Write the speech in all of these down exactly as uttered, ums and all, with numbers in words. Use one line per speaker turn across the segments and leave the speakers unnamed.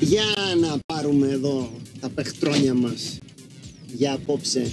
Για να πάρουμε εδώ τα παιχτρόνια μας για απόψε.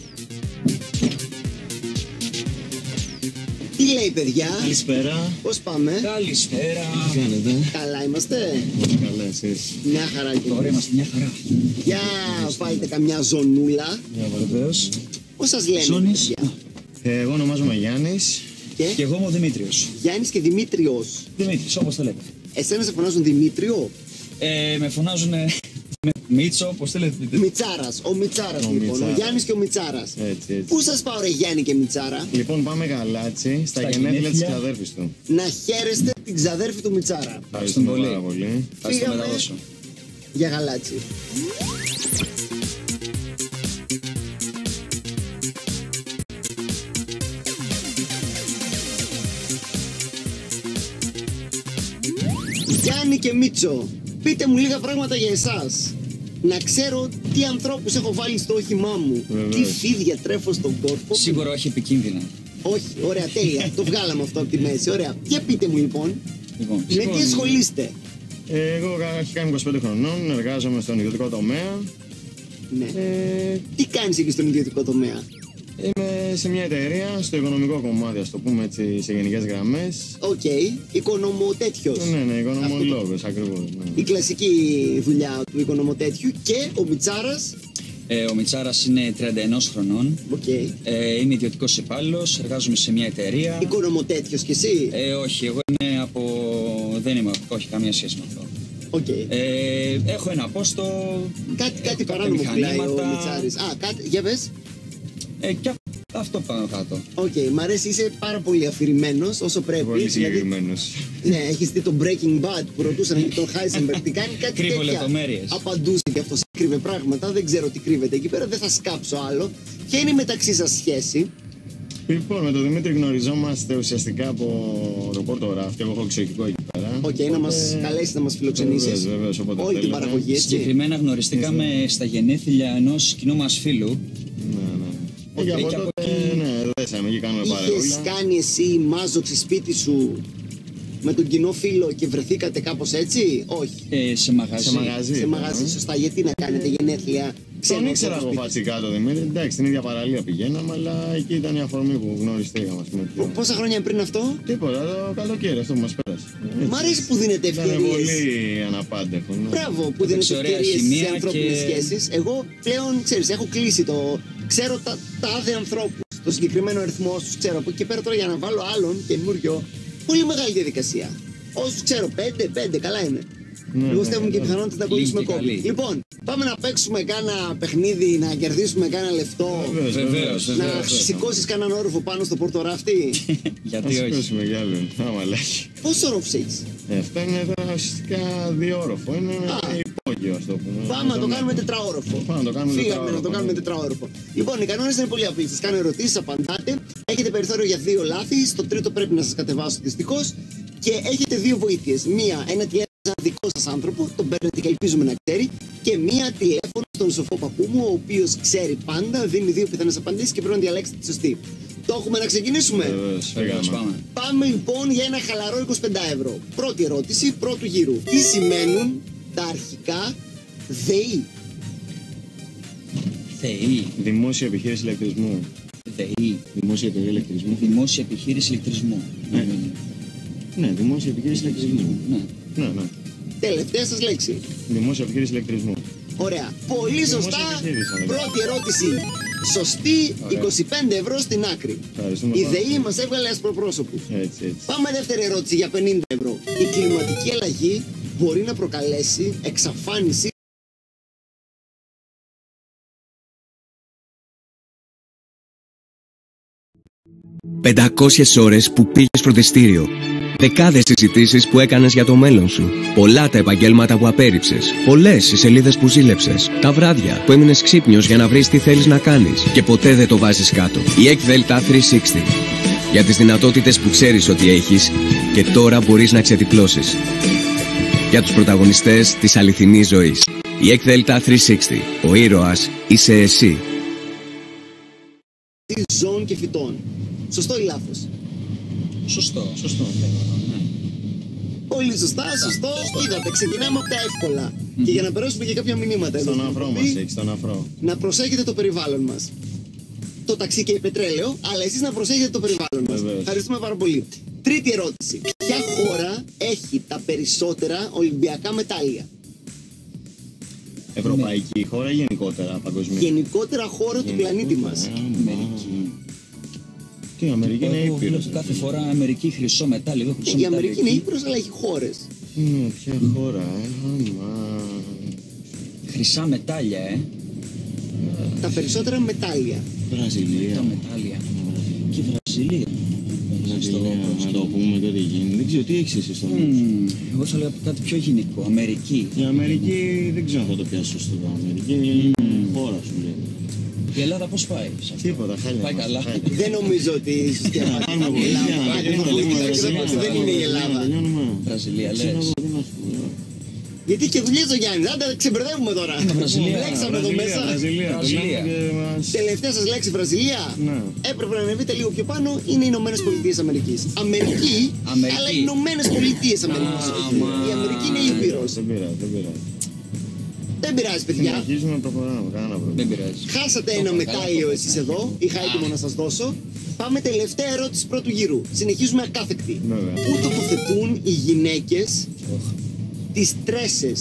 Τι λέει, παιδιά?
Καλησπέρα.
Πώς πάμε?
Καλησπέρα.
Τι κάνετε?
Καλά είμαστε?
Πολύ καλά, εσείς?
Μια χαρά και
Ωραία, είμαστε μια χαρά.
Για βάλτε καμιά ζωνούλα.
Για βεβαίως.
Πώς σας λένε,
Ζώνης.
παιδιά?
Ε, εγώ ονομάζομαι Γιάννης.
Και
Και εγώ είμαι ο Δημήτριος.
Γιάννης και Δημήτριος.
Δημήτρης, όπως το λέτε.
Εσένα σε φωνάζουν Δημήτριο?
Ε, με φωνάζουν με Μίτσο, πώς θέλετε.
Μιτσάρας, ο Μιτσάρας
Ο
λοιπόν,
Μιτσάρας.
ο Γιάννης και ο Μιτσάρας.
Έτσι, έτσι.
Πού σας πάω ρε Γιάννη και Μιτσάρα?
Λοιπόν, πάμε γαλάτσι στα,
Στα
γενέθλια της
γενέθλια.
ξαδέρφης του.
Να χαίρεστε την ξαδέρφη του Μιτσάρα.
Ευχαριστούμε
πολύ.
πάρα πολύ.
Θα στο
Φύγαμε.
μεταδώσω.
Για γαλάτσι. Γιάννη και Μίτσο, πείτε μου λίγα πράγματα για εσάς. Να ξέρω τι ανθρώπους έχω βάλει στο όχημά μου.
Βεβαίως.
Τι φίδια τρέφω στον κόρπο.
Σίγουρα όχι επικίνδυνα.
Όχι, ωραία, τέλεια. Το βγάλαμε αυτό από τη μέση. Ωραία. Για πείτε μου λοιπόν,
Λοιπόν,
με τι ασχολείστε?
Ε, εγώ αρχικά είμαι είκοσι πέντε χρονών, εργάζομαι στον ιδιωτικό τομέα.
Ναι.
Ε,
Τι κάνεις εκεί στον ιδιωτικό τομέα?
είμαι σε μια εταιρεία, στο οικονομικό κομμάτι, ας το πούμε έτσι, σε γενικές γραμμές.
Οκ, οικονομοτέτιος.
Ναι, ναι, οικονομολόγος, ακριβώς. Ναι.
Η κλασική δουλειά του οικονομοτέτιου. Και ο Μιτσάρας.
ε, ο Μιτσάρας είναι τριάντα ένα χρονών.
Οκ.
Ε, είμαι ιδιωτικός υπάλληλος, εργάζομαι σε μια εταιρεία.
Οικονομοτέτιος κι εσύ.
Ε, όχι, εγώ είμαι από. Δεν είμαι, όχι, καμία σχέση με αυτό.
Οκ.
Ε, έχω ένα πόστο.
Κάτι,
έχω
κάτι
κάποια
παράνομο πουλάει ο
μηχανήματα.
Μιτσάρης. Α, κάτι, για πες.
Ε, και α- αυτό πάνω κάτω.
Οκ, μ' αρέσει, είσαι πάρα πολύ αφηρημένος όσο πρέπει.
Πολύ
Δηλαδή,
συγκεκριμένος.
ναι, έχεις δει το Breaking Bad που ρωτούσαν και τον Heisenberg τι κάνει, κάτι
Κρύβω
τέτοια.
λεπτομέρειες.
Απαντούσε και αυτός, κρύβε πράγματα, δεν ξέρω τι κρύβεται εκεί πέρα, δεν θα σκάψω άλλο. Ποια είναι η μεταξύ σας σχέση?
Λοιπόν, με τον Δημήτρη γνωριζόμαστε ουσιαστικά από το Πόρτο Ράφτη. Εγώ έχω εξοχικό εκεί πέρα.
Οκ, να μας καλέσεις να μας φιλοξενήσεις.
Βεβαίως, βεβαίως, όποτε
Όλη την
θέλετε.
παραγωγή, έτσι.
Συγκεκριμένα γνωριστήκαμε στα γενέθλια ενός κοινού μας φίλου.
Ναι, ναι.
Οκ,
Και από
και από
τότε,
εκεί-
ναι, δέσαμε και κάνουμε
Είχες
παρεούλα.
κάνει εσύ μάζοξη σπίτι σου με τον κοινό φίλο και βρεθήκατε κάπως έτσι? Όχι.
Ε, σε μαγαζί.
Σε μαγαζί.
Σε
ήταν,
μαγαζί,
ε.
σωστά. Γιατί να κάνετε γενέθλια
Τον
ξένο
ήξερα
στο
εγώ
σπίτι?
φατσικά το Δημήτρη. Εντάξει, στην ίδια παραλία πηγαίναμε, αλλά εκεί ήταν η αφορμή που γνωριστήκαμε. ας πούμε.
Πο- Πόσα χρόνια πριν αυτό?
Τίποτα, το καλοκαίρι αυτό που μας πέρασε.
Μ' αρέσει που δίνετε
Ήταν
ευκαιρίες.
πολύ αναπάντεχο. ναι.
Μπράβο που δίνετε
Έπαιξε ωραία
ευκαιρίες σε
χημεία
ανθρώπινες
και-
σχέσεις. Εγώ πλέον, ξέρεις, έχω κλείσει το... Ξέρω τα τάδε ανθρώπους, το συγκεκριμένο αριθμό όσους ξέρω. Από εκεί και πέρα τώρα για να βάλω άλλον καινούριο, πολύ μεγάλη διαδικασία. Όσους ξέρω, πέντε, πέντε, καλά είναι.
Ναι,
Λιγοστεύουμε
ναι,
και
ναι.
πιθανότητα να
Λίγοι
κολλήσουμε
και
κόμπι.
καλοί.
Λοιπόν, πάμε να παίξουμε κάνα παιχνίδι, να κερδίσουμε κάνα λεφτό.
Βεβαίως,
Βεβαίως,
βεβαίως.
Να
βεβαίως.
σηκώσει κανέναν όροφο πάνω στο πορτοράφτη.
Θα
Γιατί όχι.
σηκώσουμε κι άλλον. Άμα λέει.
Πόσο όροφο έχει?
Ε, Αυτό είναι τώρα ουσιαστικά διόροφο. Είναι
Α.
υπόγειο, ας το πούμε.
Πάμε να το
Ναι.
κάνουμε τετραόροφο.
Πάμε να το κάνουμε
Φύγαμε
τετραόροφο,
να το
ναι.
κάνουμε τετραόροφο. Λοιπόν, οι κανόνες είναι πολύ απλοί. Σας κάνω ερωτήσεις, απαντάτε. Έχετε περιθώριο για δύο λάθη. Στο τρίτο πρέπει να σας κατεβάσω δυστυχώς. Και έχετε δύο βοήθειες. Μία, ένα τηλέφωνο σε ένα δικό σας άνθρωπο, τον παίρνετε και ελπίζουμε να ξέρει. Και μία τηλέφωνο στον σοφό παππού μου, ο οποίος ξέρει πάντα, δίνει δύο πιθανές απαντήσεις και πρέπει να διαλέξετε τη σωστή. Το έχουμε να ξεκινήσουμε.
Βεβαίως,
Βεβαίως,
φύγαμε.
πάμε.
Πάμε λοιπόν για ένα χαλαρό είκοσι πέντε ευρώ. Πρώτη ερώτηση, πρώτου γύρου. Τι σημαίνουν τα αρχικά ΔΕΗ?
ΔΕΗ.
Δημόσια επιχείρηση ηλεκτρισμού.
ΔΕΗ.
Δημόσια εταιρεία ηλεκτρισμού.
Δημόσια επιχείρηση ηλεκτρισμού.
Ναι. Ναι, δημόσια επιχείρηση ηλεκτρισμού.
Ναι.
Ναι, ναι.
Τελευταία σας λέξη.
Δημόσια επιχείρηση ηλεκτρισμού.
Ωραία. Πολύ
Δημόσια
σωστά.
επιχείρηση, αν
Πρώτη ερώτηση. Σωστή,
Ωραία.
είκοσι πέντε ευρώ στην άκρη.
Ευχαριστούμε
Η
πάρα
ΔΕΗ
πολύ.
μας έβγαλε ασπροπρόσωπους.
Έτσι, έτσι.
Πάμε δεύτερη ερώτηση για πενήντα ευρώ. Η κλιματική αλλαγή μπορεί να προκαλέσει εξαφάνιση
πεντακόσιες ώρες που πήγες φροντιστήριο. Δεκάδες συζητήσεις που έκανες για το μέλλον σου. Πολλά τα επαγγέλματα που απέρριψες. Πολλές οι σελίδες που ζήλεψες. Τα βράδια που έμεινες ξύπνιος για να βρεις τι θέλεις να κάνεις. Και ποτέ δεν το βάζεις κάτω. Η εκ Δέλτα τριακόσια εξήντα. Για τις δυνατότητες που ξέρεις ότι έχεις και τώρα μπορείς να ξετυπλώσεις. Για τους πρωταγωνιστές της αληθινής ζωής. Η εκ Δέλτα τριακόσια εξήντα. Ο ήρωας είσαι εσύ.
ζώων και φυτών. Σωστό ή λάθος?
Σωστό. Σωστό. Ναι.
Πολύ σωστά, σωστό. Είδατε, ξεκινάμε από τα εύκολα. Και για να περάσουμε και κάποια μηνύματα εδώ.
Στον αφρό μας έχει, στον αφρό.
Να προσέχετε το περιβάλλον μας. Το ταξί και η πετρέλαιο, αλλά εσείς να προσέχετε το περιβάλλον μας.
Βεβαίως.
Ευχαριστούμε πάρα πολύ. Τρίτη ερώτηση. Ποια χώρα έχει τα περισσότερα Ολυμπιακά μετάλλια?
Ευρωπαϊκή χώρα ή γενικότερα παγκοσμίως?
Γενικότερα χώρα του πλανήτη μας.
Αμερική.
Τι, η Αμερική είναι
Εγώ
ήπειρος.
βλέπω κάθε φορά Αμερική χρυσό μετάλλι, εδώ χρυσό
Η
μετάλλι.
Αμερική είναι
εκεί.
ύπρος, αλλά έχει χώρες.
Ναι, ποια χώρα, ε, άμα.
Χρυσά μετάλλια, ε.
Τα περισσότερα μετάλλια.
Βραζιλία.
Τα μετάλλια. Και η Βραζιλία.
Βραζιλία, να το πούμε τότε γίνει. Δεν ξέρω τι έχεις εσύ στο νου.
Μμμ, εγώ θα λέω κάτι πιο γενικό. Αμερική.
Η Αμερική δεν ξέρω αν θα το πιάσω σωστό. Η Αμερική είναι χώρα σου λέει.
Η Ελλάδα πώς πάει σε αυτό?
Τίποτα, χάλια.
Πάει
μας,
καλά.
χάλια.
Δεν νομίζω ότι η σωστή απάντηση
Πάμε
είναι η
βοήθεια,
Ελλάδα. Άντε,
τελειώνουμε,
βοήθεια,
τελειώνουμε,
και δεν πω ότι δεν είναι η Ελλάδα.
τελειώνουμε.
Βραζιλία,
Ξέρω
λες.
εγώ, τι να σου πω.
Γιατί και δουλειές ο Γιάννης, άντε ξεμπερδεύουμε τώρα.
Βραζιλία.
Μπλέξαμε εδώ
Βραζιλία,
μέσα.
Βραζιλία, το
Βραζιλία.
λέμε και μας-
Τελευταία σας λέξη Βραζιλία.
Ναι.
Έπρεπε να ανεβείτε λίγο πιο πάνω, είναι οι Ηνωμένες Πολιτείες Αμερικής. Αμερική,
Αμερική.
αλλά οι Ηνωμένες Πολιτείες Αμερικής.
Α,
όχι.
μα.
Η Αμερική είναι ήπειρος.
Δεν πειράζει, δεν πειράζει.
Δεν πειράζει, παιδιά.
Συνεχίζουμε να προχωράμε, κανένα πρόβλημα.
Δεν πειράζει.
Χάσατε
Το
ένα
καλά,
μετάλλιο
το
εσείς
καλά.
εδώ. Είχα έτοιμο να σας δώσω. Πάμε τελευταία ερώτηση πρώτου γύρου. Συνεχίζουμε ακάθεκτη.
Βέβαια.
Πού τοποθετούν οι γυναίκες τις τρέσες?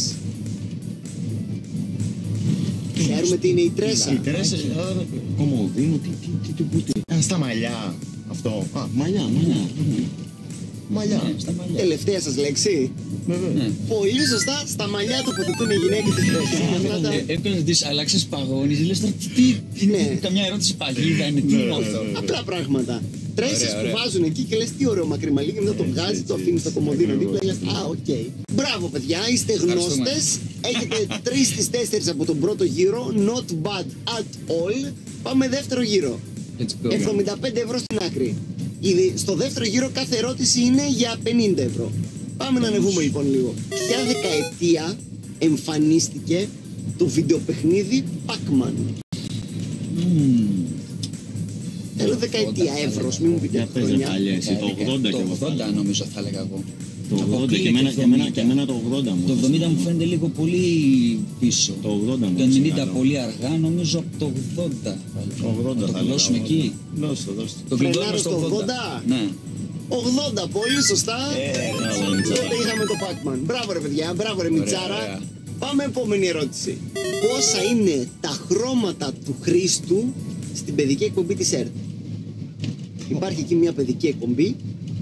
Ξέρουμε τι είναι η τρέσα.
Οι τρέσσερις, α, κομμωδίνο, τι, τι, τι, τι, τι, τι. Α, στα μαλλιά, αυτό. Α, μαλλιά, μαλλιά. Μαλλιά.
Ναι, στα μαλλιά.
Τελευταία σας λέξη.
Βέβαια.
Ναι.
Πολύ σωστά, στα μαλλιά τοποθετούν οι γυναίκες τις τρέσες. Αυτά τα-
Ε, Έπρεπε να τις αλλάξεις παγώνεις, λες τώρα τι, τι,
Ναι.
καμιά ερώτηση παγίδα είναι, τι
Ναι,
είναι
ναι,
αυτό.
ναι.
Απλά πράγματα. Τρέσεις
Ωραία,
που
ωραία.
βάζουν εκεί και λες τι ωραίο μακριμαλί και μετά το
Έτσι,
βγάζει, το
έτσι,
αφήνει στο
έτσι.
κομμωδίνο δίπλα και λες
Ακριβώς.
α, οκ. Μπράβο παιδιά, είστε
Ευχαριστούμε.
γνώστες. Έχετε τρεις στις τέσσερις από τον πρώτο γύρο. Not bad at all. Πάμε δεύτερο γύρο.
Let's go.
εβδομήντα πέντε ευρώ στην άκρη. Ήδη στο δεύτερο γύρο κάθε ερώτηση είναι για πενήντα ευρώ. Πάμε να ανεβούμε λοιπόν λίγο. Ποια δεκαετία εμφανίστηκε το βιντεοπαιχνίδι Pac-Man?
Μμμ.
Θέλω δεκαετία εύρος, μην μου πείτε
Για πες
χρονιά.
δεκαετία, εσύ, το ογδόντα
Το
και εγώ.
ογδόντα νομίζω θα έλεγα εγώ.
Το ογδόντα και
Αποκλείεται
εμένα,
το
και εμένα, και
εβδομήντα.
εμένα το ογδόντα μου.
Το εβδομήντα μου φαίνεται λίγο πολύ πίσω.
Το ογδόντα μου.
Το ενενήντα
ξεκαλώ.
πολύ αργά, νομίζω από το ογδόντα.
Το ογδόντα
Να το
θα
κλειδώσουμε
έλεγα,
εκεί.
ογδόντα. Δώστε, δώστε.
Το κλειδώνουμε
Φρενάρω
στο
στο
ογδόντα.
ογδόντα.
Ναι.
ογδόντα, πολύ σωστά.
Μπράβο, Μιτσάρα.
Τότε είχαμε το Pac-Man. Μπράβο ρε παιδιά, μπράβο ρε Μιτσάρα.
ωραία.
Πάμε επόμενη ερώτηση. Πόσα είναι τα χρώματα του Χρήστου στην παιδική εκπομπή της ΕΡΤ? Υπάρχει εκεί μια παιδική εκπομπή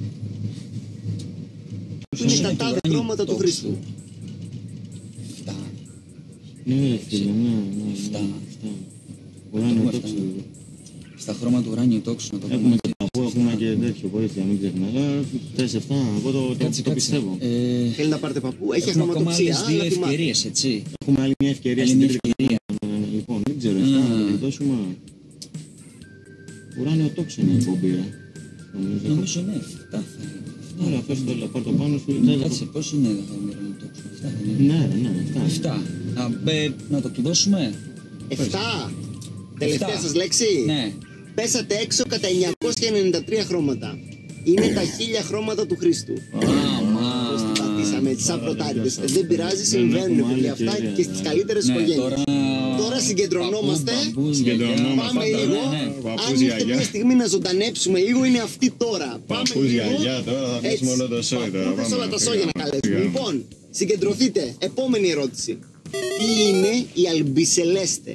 που είναι
Είναι
τα
του
τάδε
ουρανίου
χρώματα του
τόξου.
Χρήστου.
Αυτά.
Ναι, ρε φίλε, ναι, ναι, ναι.
Αυτά.
Αυτά. Ουράνιο
έχουμε
τόξο.
αυτά. Στα χρώματα του ουράνιου τόξου να το
Έχουμε
πούμε.
και παππού, έχουμε και τέτοιο, βοήθεια, μην ξεχνάς. Α, Θες αυτά, εγώ το, το,
Κάτσε,
το
κάτσε.
πιστεύω.
Ε,
Θέλει να πάρετε παππού, έχει
Έχουμε ακόμα
αχρωματοψία.
άλλες δύο
αλλά θυμάται.
ευκαιρίες, έτσι.
Έχουμε άλλη μια ευκαιρία
Άλλη
στην
μια
τρίτη.
ευκαιρία.
Ε, Λοιπόν, δεν ξέρω, εφτά
Α.
να γλιτώσουμε. Ουράνιο τόξο είναι η εκπομπή, ρε. Νομίζω.
Νομίζω ναι, αυτά θα είναι.
Ωραία, πες το, πάρ' το πάνω σου.
Ναι,
δεν θα
κάτσε,
το-
πόσο είναι το ουράνιο τόξο. Αυτά δεν είναι.
Ναι, ρε, ναι, αυτά.
Αυτά. Α, μπε, να το κλειδώσουμε.
Εφτά. Τελευταία
Εφτά.
σας λέξη.
Ναι.
Πέσατε έξω κατά εννιακόσια ενενήντα τρία χρώματα. Είναι τα χίλια χρώματα του Χρήστου. Πώς την πατήσαμε έτσι, σαν πρωτάριδες. Δεν πειράζει, συμβαίνουν
έχουμε άλλη
παιδιά αυτά
ευκαιρία,
και στις
ναι.
καλύτερες
Ναι,
οικογένειες.
τώρα...
Τώρα συγκεντρωνόμαστε.
Παππού, μπαμπούς,
Συγκεντρωνόμαστε.
Πάμε
γιαγιά,
λίγο.
ναι, ναι.
Παππούς,
Αν ήρθε
γιαγιά.
μια στιγμή να ζωντανέψουμε λίγο, είναι αυτή τώρα. Πάμε
Παππούς,
λίγο.
γιαγιά, τώρα θα αφήσουμε
Έτσι.
όλο το σόι τώρα.
Παππούδες,
Πάμε,
όλα τα
σιγά,
σόγια να καλέσουμε.
σιγά.
Λοιπόν, συγκεντρωθείτε. Επόμενη ερώτηση. Τι είναι η Αλμπισελέστε?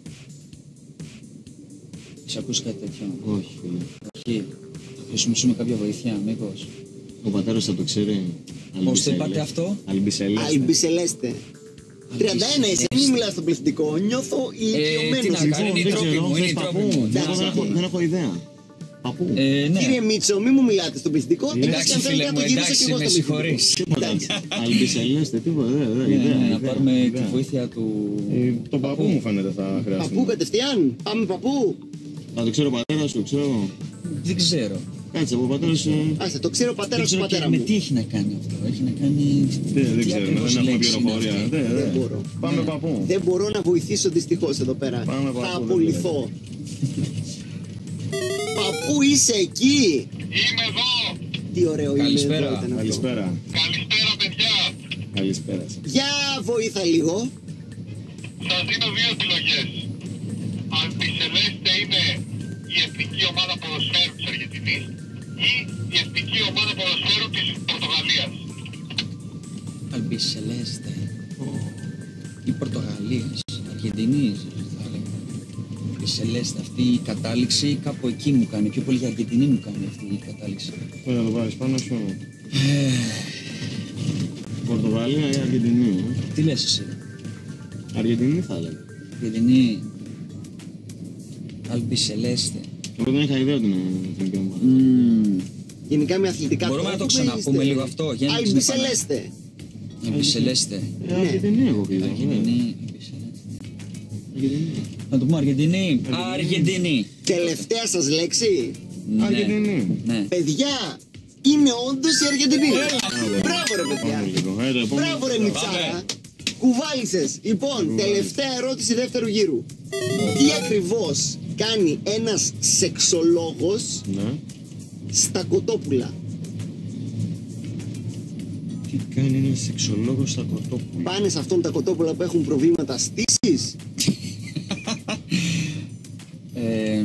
Έχεις ακούσει κάτι τέτοιο?
Όχι, φίλε.
Όχι. Θα χρησιμοποιήσουμε κάποια βοήθεια, μήπως?
Ο πατέρας θα το ξέρει.
Πώς το είπατε αυτό?
Αλμπισελέστε.
Αλμπισελέστε. τριάντα ένα εσύ, μην μιλάς στο πληθυντικό. Νιώθω
τι
ηλικιωμένος.
να
Λοιπόν,
κάνω, είναι η
Δεν
τρόπη
ξέρω,
μου, είναι
θες
η τρόπη
παππού.
μου.
Δεν
Εντάξει.
έχω- δεν έχω ιδέα. Παππού.
Ε, ναι.
Κύριε Μίτσο, μην μου μιλάτε στο πληθυντικό.
Εντάξει,
Εντάξει, αν
φίλε
θέλετε να
μου,
το γυρίσω
εντάξει,
και εγώ
με
στο πληθυντικό.
συγχωρείς.
Τίποτα. Αλμπισελέστε, τίποτα. Δεν, δεν,
Ναι,
ιδέα,
ναι, να
ιδέα,
πάρουμε
ιδέα.
τη βοήθεια του...
Ε, Το παππού μου φαίνεται θα
Παππού
χρειαστεί.
κατευθείαν. Πάμε παππού.
Θα το ξέρω ο πατέρας σου, ξέρω.
Δεν ξέρω.
Κάτσε, από ο πατέρας σου.
Άστε, το ξέρω ο πατέρα
Δεν
του
ξέρω
πατέρα
και με
μου.
τι έχει να κάνει αυτό. Έχει να κάνει...
Δεν, δεν
τι
ξέρουμε,
ακριβώς
δεν έχουμε
λέξη είναι
πληροφορία.
αυτή.
Δεν,
Δεν
δεν.
μπορώ.
Πάμε παππού.
Δεν μπορώ να βοηθήσω δυστυχώς εδώ πέρα.
Πάμε
Θα
παππού, δεν
απολυθώ. Παππού είσαι εκεί.
Είμαι εδώ.
Τι ωραίο είναι
Καλησπέρα.
εδώ ήταν αυτό.
Καλησπέρα.
Καλησπέρα, παιδιά.
Καλησπέρα σας.
Για βοήθα λίγο.
Σας δίνω δύο επιλογές. Αλμπισελέστε είναι η εθνική ομάδα ποδοσφαίρου της Αργεντινής ή η εθνική ομάδα ποδοσφαίρου της Πορτογαλίας.
Αλμπισελέστε. Η Πορτογαλίας, Αργεντινής, θα έλεγα. Αλμπισελέστε, αυτή η κατάληξη κάπου εκεί μου κάνει. Πιο πολύ για Αργεντινή μου κάνει αυτή η κατάληξη.
Πώς να το πάρεις πάνω σου. Πορτογαλία ή Αργεντινή. ε?
Τι λες εσύ?
Αργεντινή θα έλεγα.
Αργεντινή. Αλμπισελέστε.
Εγώ δεν είχα ιδέα ότι είναι εθνική ομάδα.
Mm.
Γενικά με αθλητικά
Μπορούμε να το
τρόπια
ξαναπούμε
είστε-
λίγο αυτό, για να μην
Αλμπισελέστε.
Αλμπισελέστε.
Ε, Αργεντινή έχω πει.
Αργεντινή.
Αργεντινή.
Να το πούμε Αργεντινή. Αργεντινή.
Τελευταία σας λέξη.
Ναι.
Αργεντινή.
Ναι.
Παιδιά, είναι όντως η Αργεντινή. Μπράβο ρε παιδιά.
Πάμε λίγο. Ε, το επόμενο.
Μπράβο ρε Μιτσάρα. Κουβάλισες. Λοιπόν, τελευταία ερώτηση δεύτερου γύρου. Τι ακριβώς κάνει ένας σεξολόγος
Ναι.
στα κοτόπουλα?
Τι κάνει ένας σεξολόγος στα κοτόπουλα.
Πάνε σε αυτόν τα κοτόπουλα που έχουν προβλήματα στήσης.
Ε,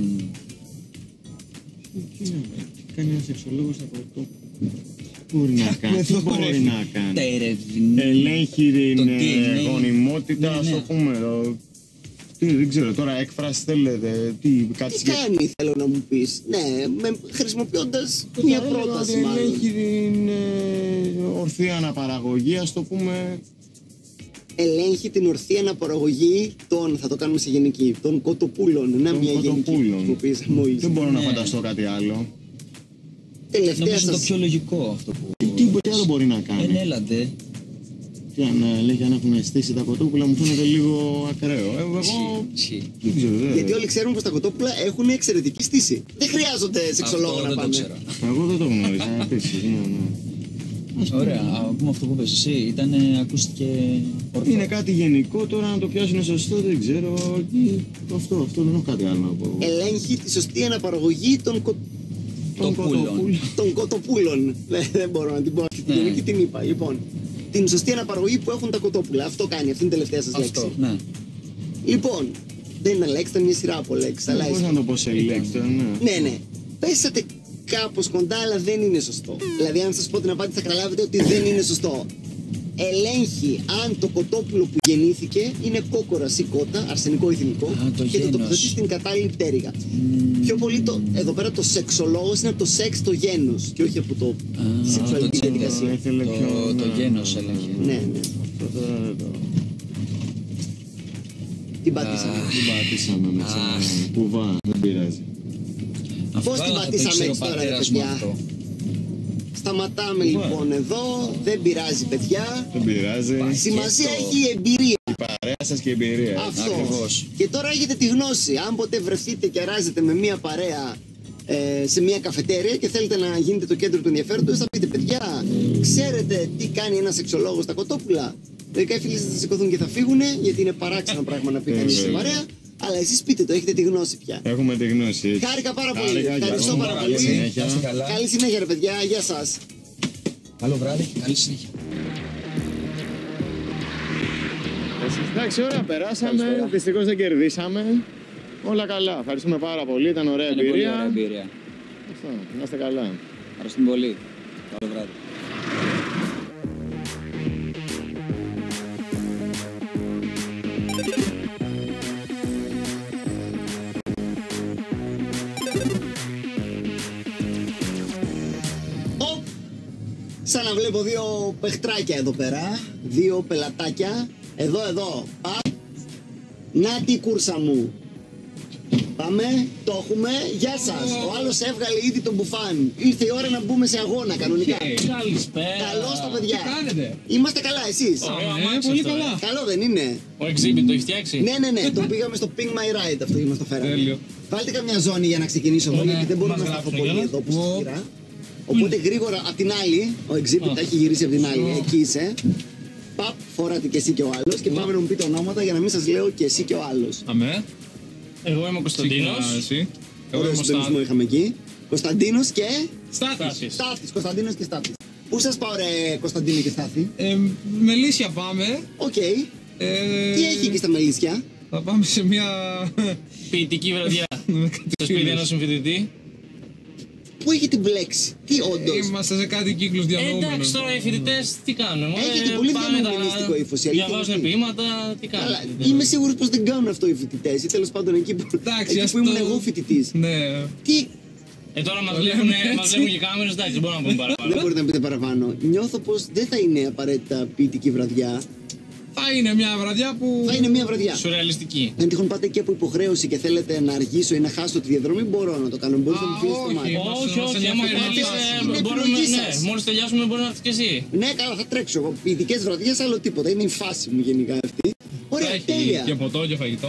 Τι κάνει ένας σεξολόγος στα κοτόπουλα. Τι μπορεί να κάνει. Τι μπορεί να
τα
κάνει.
ερευνή.
Ελέγχει την
Το ντι εν έι.
γονιμότητα,
Ναι,
ας
ναι.
το πούμε. το- Τι, δεν ξέρω τώρα, έκφραση θέλετε, τι, κάτι
Τι
συγκεκριμένο.
κάνει θέλω να μου πεις? Ναι, με, χρησιμοποιώντας μια
Θα έλεγα
πρόταση
ότι
μάλλον.
Ελέγχει την ε, ορθή αναπαραγωγή, ας το πούμε.
Ελέγχει την ορθή αναπαραγωγή των, θα το κάνουμε σε γενική, των κοτοπούλων. Να
Των
μια γενική
κοτοπούλων.
που πεις μόλις.
Δεν μπορώ να
Ναι.
φανταστώ κάτι άλλο.
Τελευταία
Νομίζω το
σας.
πιο λογικό αυτό που.
Τι, τι, τι άλλο μπορεί να
Ε,
κάνει.
ναι, έλατε.
Τι αν ε, λέγει αν έχουν στήσει τα κοτόπουλα μου φαίνεται λίγο ακραίο. Ε, εγώ
Ισχύει.
δεν ξέρω. δεν-
Γιατί όλοι ξέρουν πως τα κοτόπουλα έχουν εξαιρετική στήση. Δεν χρειάζονται σεξολόγο
Αυτό
να
δεν το
πάνε.
ξέρω.
Εγώ δεν το γνώρισα επίσης. Ναι, ναι.
Ωραία, α πούμε αυτό που πες εσύ, ήταν, ακούστηκε ορθό.
Είναι κάτι γενικό, τώρα να το πιάσουν σωστό δεν ξέρω. Τι- Αυτό, αυτό δεν έχω κάτι άλλο να πω.
Ελέγχει τη σωστή αναπαραγωγή των, κο...
των πουλών.
των κοτοπούλων. Δεν, δεν μπορώ να την πω αυτή τη
Ναι.
γενική, την είπα. Λοιπόν, την σωστή αναπαραγωγή που έχουν τα κοτόπουλα. Αυτό κάνει, αυτή είναι η τελευταία σας λέξη.
Αυτό, ναι.
Λοιπόν, δεν ήταν λέξη, ήταν μια σειρά από λέξεις. αλλά
Πώς
ίσως-
να το πω σε λέξη τώρα, ναι.
Ναι, ναι. Πέσατε κάπως κοντά, αλλά δεν είναι σωστό. Δηλαδή, αν σας πω την απάντηση, θα καταλάβετε ότι δεν είναι σωστό. Ελέγχει αν το κοτόπουλο που γεννήθηκε είναι κόκορα ή κότα, αρσενικό ή θηλυκό,
Α, το
και το
γένος.
τοποθετεί στην κατάλληλη πτέρυγα. Πιο πολύ το, εδώ πέρα το σεξολόγος είναι από το σεξ το γένος και όχι από το
Α,
σεξουαλική
το
διαδικασία.
Ήθελε
Το-
πιο-
το
ναι,
γένος
ναι,
έλεγχε.
ναι, ναι.
Ναι, ναι.
Αυτό τώρα δεν το...
Την πατήσαμε.
Την πατήσαμε με
Αχ.
σαν κουβά, δεν πειράζει.
Αυτό
Πώς την
αλλά θα το
πατήσαμε
ήξερε ο
έτσι τώρα, ρε
πατέρας μου
παιδιά?
αυτό.
Σταματάμε
Ωραία.
λοιπόν εδώ. Δεν πειράζει, παιδιά.
Δεν πειράζει.
Σημασία
το-
έχει η εμπειρία.
Η παρέα σας και η εμπειρία.
Αυτό.
Ακριβώς.
Και τώρα έχετε τη γνώση. Αν ποτέ βρεθείτε και αράζετε με μία παρέα ε, σε μία καφετέρια και θέλετε να γίνετε το κέντρο του ενδιαφέροντος, θα πείτε: παιδιά, ξέρετε τι κάνει ένας σεξολόγος στα κοτόπουλα? Μερικά οι φίλοι σας θα σηκωθούν και θα φύγουν, γιατί είναι παράξενο πράγμα να πει
Ε,
κανείς σε
βέβαια.
παρέα. Αλλά εσείς πείτε το, έχετε τη γνώση πια.
Έχουμε τη γνώση. έτσι.
Χάρηκα πάρα πολύ.
Χάρηκα και
Ευχαριστώ
εγώ.
πάρα
Καλή
πολύ.
συνέχεια.
Να είστε καλά.
Καλή συνέχεια, ρε παιδιά. Γεια σας.
Καλό βράδυ και καλή συνέχεια.
Εντάξει, ωραία, περάσαμε.
Καλησπέρα.
Δυστυχώς δεν κερδίσαμε. Όλα καλά. Ευχαριστούμε πάρα πολύ. Ήταν ωραία
Ήταν πολύ ωραία
εμπειρία.
εμπειρία.
Αυτό. Να είστε καλά.
Ευχαριστούμε πολύ. Καλό βράδυ.
Οπ. Σαν να βλέπω δύο παιχτράκια εδώ πέρα. Δύο πελατάκια. Εδώ, εδώ. Παπ. Να τη κούρσα μου. Πάμε, το έχουμε. Γεια σας. Ο άλλος έβγαλε ήδη τον μπουφάν. Ήρθε η ώρα να μπούμε σε αγώνα κανονικά.
Καλησπέρα.
Καλώς το παιδιά.
Τι κάνετε?
Είμαστε καλά, εσείς?
Ναι, πολύ καλά.
Καλό δεν είναι?
Ο Exhibit το έχει φτιάξει.
Ναι, ναι, ναι. Το πήγαμε στο Ping My Ride αυτό και μας το φέραμε.
Τέλειο.
Βάλτε καμιά ζώνη για να ξεκινήσω εδώ,
Ναι,
γιατί δεν μπορούμε
μας
να σταθώ
γράψουν
πολύ
κιόλας.
εδώ που σας πήρα. Οπότε γρήγορα απ' την άλλη, ο Exhibit έχει γυρίσει απ' την άλλη. Εκεί είσαι. Παπ, φοράτε και εσύ και ο άλλος και πάμε να μου πείτε ονόματα για να μην σας λέω και εσύ και ο άλλος.
Αμέ. Εγώ είμαι ο Κωνσταντίνος.
Εσύ.
Εγώ
Ωραίο
είμαι ο
συντονισμό
Στάθης.
είχαμε εκεί. Κωνσταντίνος και
Στάθης.
Στάθης. Κωνσταντίνος και Στάθης. Πού σας πάω ρε Κωνσταντίνη και Στάθη?
Ε, Μελίσια πάμε.
Οκ.
Ε,
Τι έχει εκεί στα Μελίσια?
Θα πάμε σε μια...
Ποιητική βραδιά. Στο σπίτι ενός συμφοιτητή.
Πού έχει την μπλέξει? Τι όντως?
Είμαστε σε κάτι κύκλους
Ε,
διανοούμενους.
εντάξει, τώρα οι φοιτητές τι κάνουν. μωρέ,
Έχετε πολύ
πάνε
διανοούμενιστικό
τα-
ύφος, η αλήθεια
διαβάζουν
είναι αυτή.
ποίηματα, τι κάνουν.
Αλλά είμαι σίγουρος πως δεν κάνουν αυτό οι φοιτητές ή τέλος πάντων εκεί που,
Εντάξει,
εκεί
ας
που ήμουν
το-
εγώ φοιτητής.
Ναι.
Τι,
Ε, τώρα μας
Το
βλέπουν,
λέμε
μας
έτσι.
βλέπουν και κάμερες, εντάξει, δεν μπορούμε να πούμε
δεν
παραπάνω.
μπορείτε να πείτε παραπάνω. Νιώθω πως δεν θα είναι απαραίτητα ποιητική βραδιά.
Θα είναι μια βραδιά που...
Θα είναι μια βραδιά.
Σουρεαλιστική.
Αν τυχόν πάτε και από υποχρέωση και θέλετε να αργήσω ή να χάσω τη διαδρομή, μπορώ να το κάνω. Μπορείτε να μου
Α,
φύγετε στο
όχι.
μάτι.
Μας-
Όχι,
μας
όχι, άμα
ενδιαφέρει
θέλεις,
να
ε,
είναι
μπορούμε,
επιλογή
ναι,
σας.
μόλις τελειώσουμε μπορεί να έρθεις και εσύ.
Ναι, καλά, θα τρέξω εγώ. Ποιητικές βραδιές, άλλο τίποτα. Είναι η φάση μου γενικά αυτή. Ωραία,
Έχει
τέλεια.
και ποτό και φαγητό.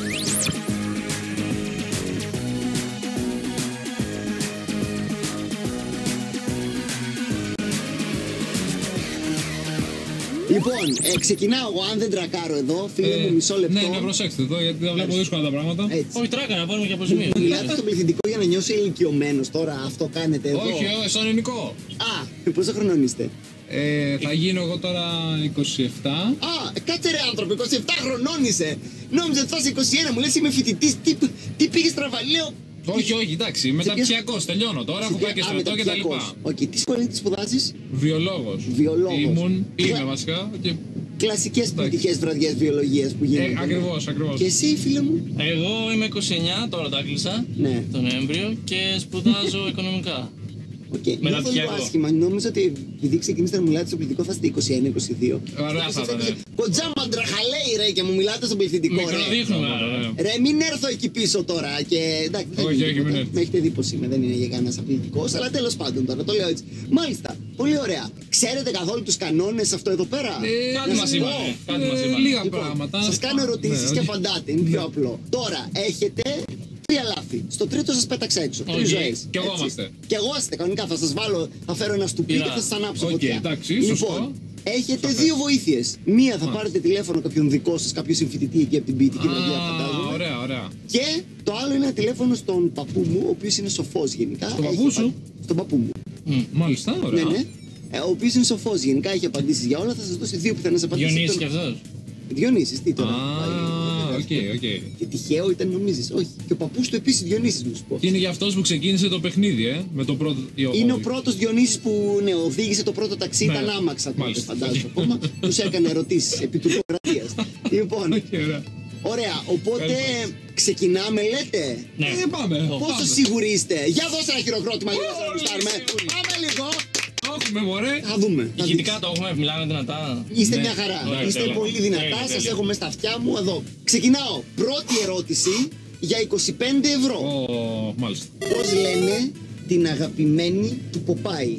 Λοιπόν, ε, ξεκινάω εγώ. Αν δεν τρακάρω εδώ, φίλε μου, μισό λεπτό.
Ναι, ναι, προσέξτε εδώ γιατί δεν βλέπω δύσκολα τα πράγματα.
Έτσι.
Όχι, τράκα να πάρουμε και από σημείο.
Μιλάτε στον πληθυντικό για να νιώσω ηλικιωμένος τώρα. Αυτό κάνετε εδώ.
Όχι, όχι, στον ελληνικό.
Α, πόσο χρονών είστε?
Ε, θα γίνω εγώ τώρα είκοσι επτά.
Α, κάτσε ρε άνθρωπο, είκοσι επτά χρονών είσαι. Νόμιζα ότι θα είσαι είκοσι ένα, μου λες είμαι φοιτητής. Τι, τι πήγε στραβά, λέω.
Όχι, όχι, εντάξει, μεταπτυχιακός, τελειώνω τώρα, έχω πάει και στρατό και τα λοιπά.
Οκ, τι σχολή τι σπουδάζεις?
Βιολόγος.
Βιολόγος.
Ήμουν, είμαι
Κλα-
βασικά. Και...
Κλασικές ποιητικές βραδιές βιολογίας που γίνονται.
Ε, ακριβώς, ακριβώς.
Και εσύ, φίλε μου?
Εγώ είμαι είκοσι εννιά, τώρα τα κλείσα,
Ναι.
τον Νοέμβριο και σπουδάζω οικονομικά.
Οκ, νιώθω λίγο
Μεταπτυχιακό.
άσχημα. Νόμιζα ότι επειδή ξεκινήσατε να μιλάτε στο πληθυντικό θα είστε είκοσι ένα είκοσι δύο.
Ωραία θα ήταν.
Κοντζά μαντραχαλέει ρε και μου μιλάτε στον πληθυντικό ρε.
Μικροδείχνουμε, άρα.
Ρε, μην έρθω εκεί πίσω τώρα και εντάξει. δεν
Όχι,
είναι
όχι,
τίποτα.
μην έρθεις.
Με έχετε δει πως είμαι, δεν είναι για κανένα αθλητικό, αλλά τέλος πάντων τώρα το λέω έτσι. Μάλιστα, πολύ ωραία. Ξέρετε καθόλου τους κανόνες αυτό εδώ πέρα?
Ε,
Κάτι
Να
μας
σας
είπανε,
πω.
κάτι μας
Ε,
είπανε.
Λίγα
Λοιπόν,
πράγματα.
σας κάνω ερωτήσεις
Ναι,
και
όχι.
απαντάτε, είναι πιο απλό. Τώρα έχετε τρία λάθη. Στο τρίτο σας πέταξα έξω. Τρεις
Οκ.
ζωές.
Κι εγώ
έτσι.
είμαστε.
Κι εγώ είστε κανονικά. Θα σας βάλω, θα φέρω ένα στουπί
Πειρά.
και θα σας ανάψω
Οκ,
φωτιά.
εντάξει,
Λοιπόν,
σωστό.
έχετε δύο βοήθειες. Μία θα πάρετε τηλέφωνο κάποιον δικό σας, κάποιο συμφοιτητή εκεί από την ποιητική βραδιά,
Α,
φαντάζομαι.
ωραία, ωραία.
Και το άλλο είναι ένα τηλέφωνο στον παππού μου, ο οποίος είναι σοφός γενικά.
Στον
Έχει
παππού σου?
απα- Στον παππού μου.
Μάλιστα, ωραία.
Ναι, ναι. Ε, ο οποίος είναι σοφός γενικά, έχει απαντήσεις για όλα. Θα σας δώσει δύο πιθανές απαντήσεις.
Διονύσης
Τον-
και αυτός.
Διονύσης, τι τώρα.
Α,
πάει,
οκ, οκ.
Και τυχαίο ήταν, νομίζεις? Όχι. Και ο παππούς του επίσης Διονύσης, να σου πω.
Και είναι για αυτός που ξεκίνησε το παιχνίδι, ε, με το πρώτο. ή ο-
Είναι ο
όχι.
πρώτος Διονύσης που ναι, οδήγησε το πρώτο ταξί,
Ναι.
ήταν άμαξα τότε,
Μάλιστα.
φαντάζομαι ακόμα. Τους έκανε ερωτήσεις επί τουρκοκρατίας. Λοιπόν,
Οκ, ωραία.
ωραία, οπότε ξεκινάμε λέτε.
Ναι.
Ε, πάμε.
Πόσο
πάμε.
σίγουροι είστε? Για δώσε ένα χειροκρότημα λίγο να γουστάρουμε. Πάμε λίγο.
Έχουμε, μωρέ.
Θα δούμε. Θα
Ηχητικά
δεις.
το έχουμε, μιλάμε δυνατά.
Είστε
Ναι.
μια χαρά.
Ωραία,
Είστε
τέλεια.
πολύ δυνατά.
Τέλεια,
Σας
τέλεια.
έχω μέσα στα αυτιά μου εδώ. Ξεκινάω. Πρώτη ερώτηση για είκοσι πέντε ευρώ.
Ω, μάλιστα.
Πώς λένε την αγαπημένη του Ποπάι?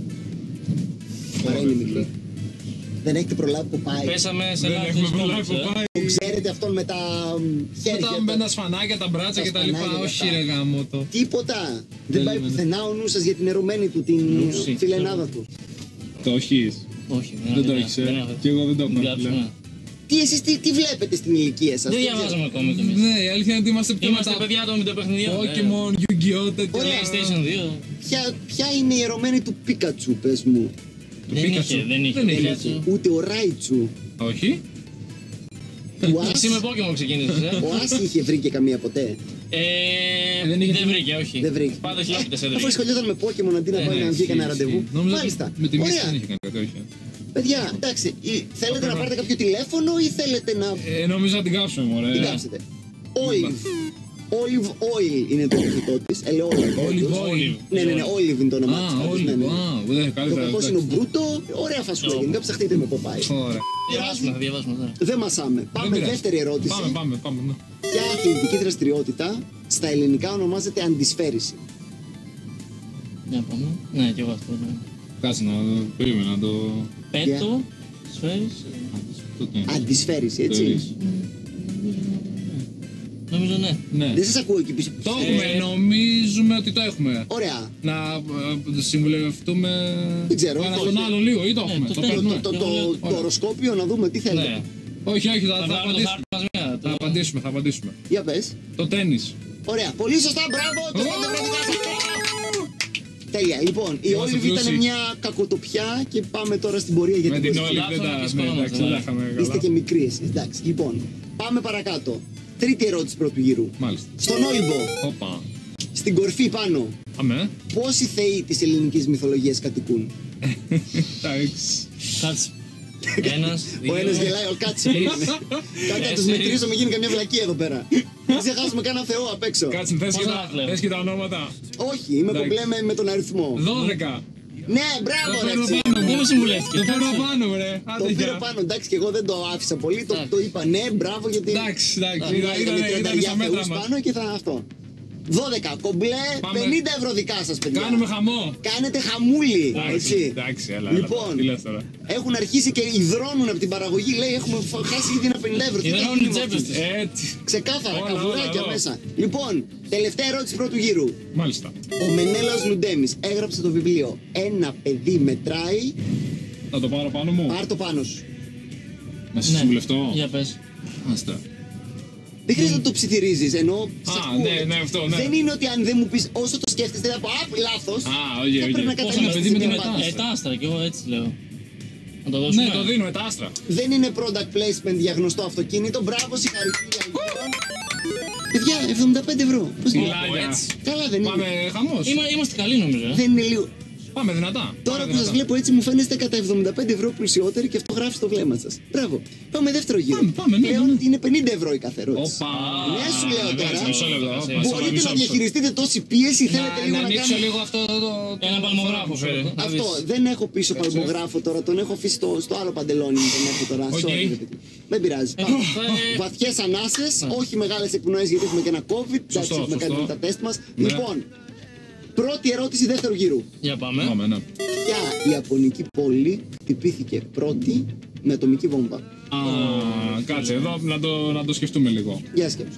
Παρά είναι μικρή. Δεν έχετε προλάβει Ποπάι?
Πέσαμε σε
Δεν
λάθος
έχουμε προλάβει
κόμψη, ε.
που πάει.
Το ξέρετε αυτόν με τα μ,
Με
χέρια.
τα,
τα-
με τα σφανάκια, τα μπράτσα
τα
και τα λοιπά.
σπανάκια
Όχι,
αυτά.
ρε γάμο το.
Τίποτα. Δεν πάει
λέμε.
πουθενά ο νους σας για την ερωμένη του, την
Νουσί.
φιλενάδα του.
Το έχεις.
Όχι,
Δεν το
έχω
έχεις,
ιδέα.
ε.
Δεν έχω.
Και εγώ δεν το έχω,
Μην
ρε
κάψουμε.
φίλε.
Τι εσείς τι, τι βλέπετε στην ηλικία σας?
Δεν
ξέρω.
διαβάζουμε ακόμη κι εμείς.
Ναι, η αλήθεια είναι ότι είμαστε πιο
Είμαστε
μετά.
παιδιά των βιντεοπαιχνιδιών.
Pokemon, Yu-Gi-Oh! τέτοια.
Ωραία.
PlayStation δύο.
Ποια, ποια είναι η ερωμένη του Πίκατσου, πες μου?
Δεν
Pikachu.
είχε, δεν είχε.
Δεν είχε.
Pikachu.
Ούτε ο Ράιτσου.
Όχι.
Ο Άς,
Εσύ με Pokemon ξεκίνησες, ε.
ο Άς είχε βρει και καμία ποτέ.
Ε,
δεν είχε
δεν
την-
βρήκε, όχι.
Δεν βρήκε.
Πάντα χιλόπιτες
Αφού
έτρεχε.
σχολιόταν με Pokemon αντί να
Ε,
πάει
ναι,
να βγει κανένα
ισχύει,
ραντεβού.
ισχύει. Νόμιζα
Μάλιστα.
με τη μίση
Ωραία.
δεν είχε κάνει κάτι, όχι.
Παιδιά, εντάξει, ή- θέλετε να πάρετε κάποιο τηλέφωνο ή θέλετε να
Ε, νομίζω να την κάψουμε, μωρέ.
την κάψετε? Olive. Olive oil είναι το epithετό της. Ελαιόλαδο.
Olive
όντως.
oil.
Ναι, ναι, ναι, olive είναι το όνομά της.
Α,
πάντως,
όλοι.
ναι, ναι.
Α, δεν είναι
Το
καλύτερα.
κακός είναι ο Μπρούτο. Ωραία φασούλα γενικά, ψαχτείτε με Popeye.
Ωραία.
Διαβάσουμε, θα διαβάσουμε τώρα.
Δεν μασάμε. Πάμε
πειράζει.
δεύτερη ερώτηση.
Πάμε, πάμε, πάμε. ναι.
Ποια αθλητική δραστηριότητα στα ελληνικά ονομάζεται αντισφαίριση?
Για πάμε. Ναι, και εγώ αυτό. ναι.
Κάτσε να το περίμενα να το.
Πέτο, σφαίρες.
το τι είναι.
Αντισφαίριση,
Το
έτσι.
ρίξ.
Νομίζω ναι.
Ναι.
Δεν σας ακούω εκεί πίσω.
Το έχουμε, νομίζουμε ότι το έχουμε.
Ωραία.
Να ε, συμβουλευτούμε
Δεν ξέρω.
ένα
Όχι.
τον άλλο λίγο ή το
Ναι,
έχουμε.
το
Το
τέλος.
Το,
παίρνουμε.
το, το,
Εγώ λέω-
το, το οροσκόπιο να δούμε τι
Ναι.
θέλετε.
Όχι, όχι, θα,
Θα
θα
βγάλουμε το
απαντήσουμε.
χάρτη μας μία.
Θα
το-
απαντήσουμε, θα απαντήσουμε.
Για πες.
Το τέννις.
Ωραία. Πολύ σωστά. Μπράβο. Το
Ω!
πέντε βραδικά σας. Τέλεια. Λοιπόν, η
Είμαστε
Όλιβ ήταν
πλούσιοι.
μια κακοτοπιά και πάμε τώρα στην πορεία για
Με
την
την
Κωστή.
όλη δεν τα
Λάθος,
ναι,
λάθος,
εντάξει, δεν τα είχαμε
Είστε
καλά.
και μικροί εσείς. Εντάξει. Λοιπόν, πάμε παρακάτω. Τρίτη ερώτηση πρώτου γύρου.
Μάλιστα.
Στον Όλυμπο,
Όπα.
στην κορφή πάνω,
Αμέ.
πόσοι θεοί της ελληνικής μυθολογίας κατοικούν?
Εντάξει.
Κάτσε. Ένας,
Ο ένας
δύο.
γελάει, ο κάτσε. περίμενε. Κάτι να τους
Τέσσερις.
μετρήσω, μην γίνει καμιά βλακία εδώ πέρα. Μην ξεχάσουμε κανένα θεό απ' έξω.
Κάτσε, θες και
Πόσα
τα-
λέμε?
θες και τα ονόματα.
Όχι, είμαι
Εντάξει.
κομπλέ με- με τον αριθμό.
Δώδεκα.
Ναι, μπράβο,
Το παίρνω
ρε.
πάνω.
Δεν με συμβουλεύτηκε.
Το παίρνω
κάτσε.
πάνω, βρε.
Το
Άντε
πήρα
γεια.
πάνω, εντάξει, και εγώ δεν το άφησα πολύ. Το,
Εντάξει.
το είπα ναι, μπράβο, γιατί.
Εντάξει, εντάξει.
Είδα-
Ήταν-
Ήταν
ήταν- Ήταν
τριάντα
στα μέτρα
θεούς
μας.
πάνω και θα αυτό. δώδεκα, κομπλέ,
Πάμε.
πενήντα ευρώ δικά σας, παιδιά.
Κάνουμε χαμό.
Κάνετε χαμούλι,
Εντάξει,
έτσι.
εντάξει, έλα, έλα.
Λοιπόν,
Τι λες τώρα.
έχουν αρχίσει και υδρώνουν από την παραγωγή. Λέει, έχουμε φ- χάσει ήδη ένα πενήντα ευρώ. Τι θα
Υδρώνουν
γίνει
οι
με
τσέπες
αυτούς?
τους.
Έτσι.
Ξεκάθαρα,
Όλα,
καβουράκια
όλα, όλα.
μέσα. Λοιπόν, τελευταία ερώτηση πρώτου γύρου.
Μάλιστα.
Ο Μενέλαος Λουντέμις έγραψε το βιβλίο «Ένα παιδί μετράει».
Θα το πάρω πάνω μου.
Πάρ' το πάνω σου.
Να σε
Ναι.
συμβουλευτώ.
Για πες.
Άστα.
Δεν χρειάζεται να το ψιθυρίζεις, ενώ σ'
Α,
ακούω.
ναι, ναι, αυτό, ναι.
Δεν είναι ότι αν δεν μου πεις όσο το σκέφτεσαι θα πω «Απ, λάθος».
Α, όχι,
Θα
όχι.
πρέπει να
Πώς
καταλήξεις
ένα παιδί
στην
με την
απάντηση.
μετά.
Ε, τα άστρα, κι εγώ έτσι λέω. Να το δώσουμε.
Ναι, το δίνουμε τα άστρα.
Δεν είναι product placement για γνωστό αυτοκίνητο. Μπράβο, συγχαρητήρια. λοιπόν. Παιδιά, εβδομήντα πέντε ευρώ. Πώς είναι?
Μιλάγια.
Καλά δεν
Πάμε
είναι.
χαμός.
Είμα- Είμαστε καλοί νομίζω. ε.
Δεν είναι λίγο.
Πάμε δυνατά.
Τώρα
Πάμε
που σας
δυνατά.
βλέπω έτσι μου φαίνεστε κατά εβδομήντα πέντε ευρώ πλουσιότεροι και αυτό γράφει στο βλέμμα σας. Μπράβο. Πάμε δεύτερο γύρο.
Πάμε, πάμε, ναι,
Πλέον
ναι.
είναι πενήντα ευρώ η κάθε ερώτηση.
Όπα.
Ναι, σου λέω τώρα.
Μισό λεπτό.
Μπορείτε
Μισό λεπτό,
Μπορείτε
μισό
να
λεπτό.
διαχειριστείτε τόση πίεση, θέλετε
Να-
λίγο
Να
να
ανοίξω
κάνετε.
λίγο αυτό το- το-
Ένα
το-
παλμογράφο, φέρε. Να
Αυτό,
δεις.
δεν έχω πίσω παλμογράφο τώρα, τον έχω αφήσει στο, στο άλλο παντελόνι μου, τον έχω τώρα.
Οκ.
Sorry, ρε παιδί. Δεν πειράζει. Πάμε.
ε,
Βαθιές ανάσες, όχι μεγάλες εκπνοές γιατί έχουμε και ένα COVID. Εντάξει,
Σωστό,
έχουμε
σωστό.
κάνει τα τεστ μας.
Ναι.
Λοιπόν, πρώτη ερώτηση δεύτερου γύρου.
Για πάμε.
Πάμε, ναι.
Ποια Ιαπωνική πόλη χτυπήθηκε πρώτη με ατομική βόμβα?
Α, κάτσε εδώ να το, να το σκεφτούμε λίγο.
Για σκέψου.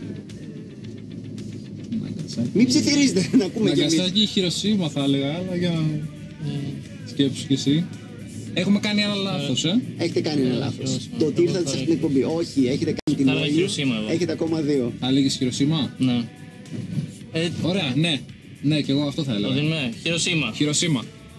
Μην ψιθυρίζετε να ακούμε κι εμείς.
Ναγκαστάκι, Χειροσύμα θα έλεγα, αλλά για σκέψου κι εσύ. Έχουμε κάνει ένα λάθος, ε.
Έχετε κάνει ένα λάθος.
Χειροσύμα.
Το ότι
Εγώ
ήρθατε
θα
σε αυτήν την εκπομπή. Όχι, έχετε κάνει την
Θα έλεγα
όλη.
Χειροσύμα εγώ.
Έχετε ακόμα δύο.
Θα έλεγες Χειροσύμα.
Ναι. Ε,
Ωραία, ναι. Ναι, και εγώ αυτό θα
το
έλεγα.
δίνουμε. Χειροσύμα.
Χειροσύμα.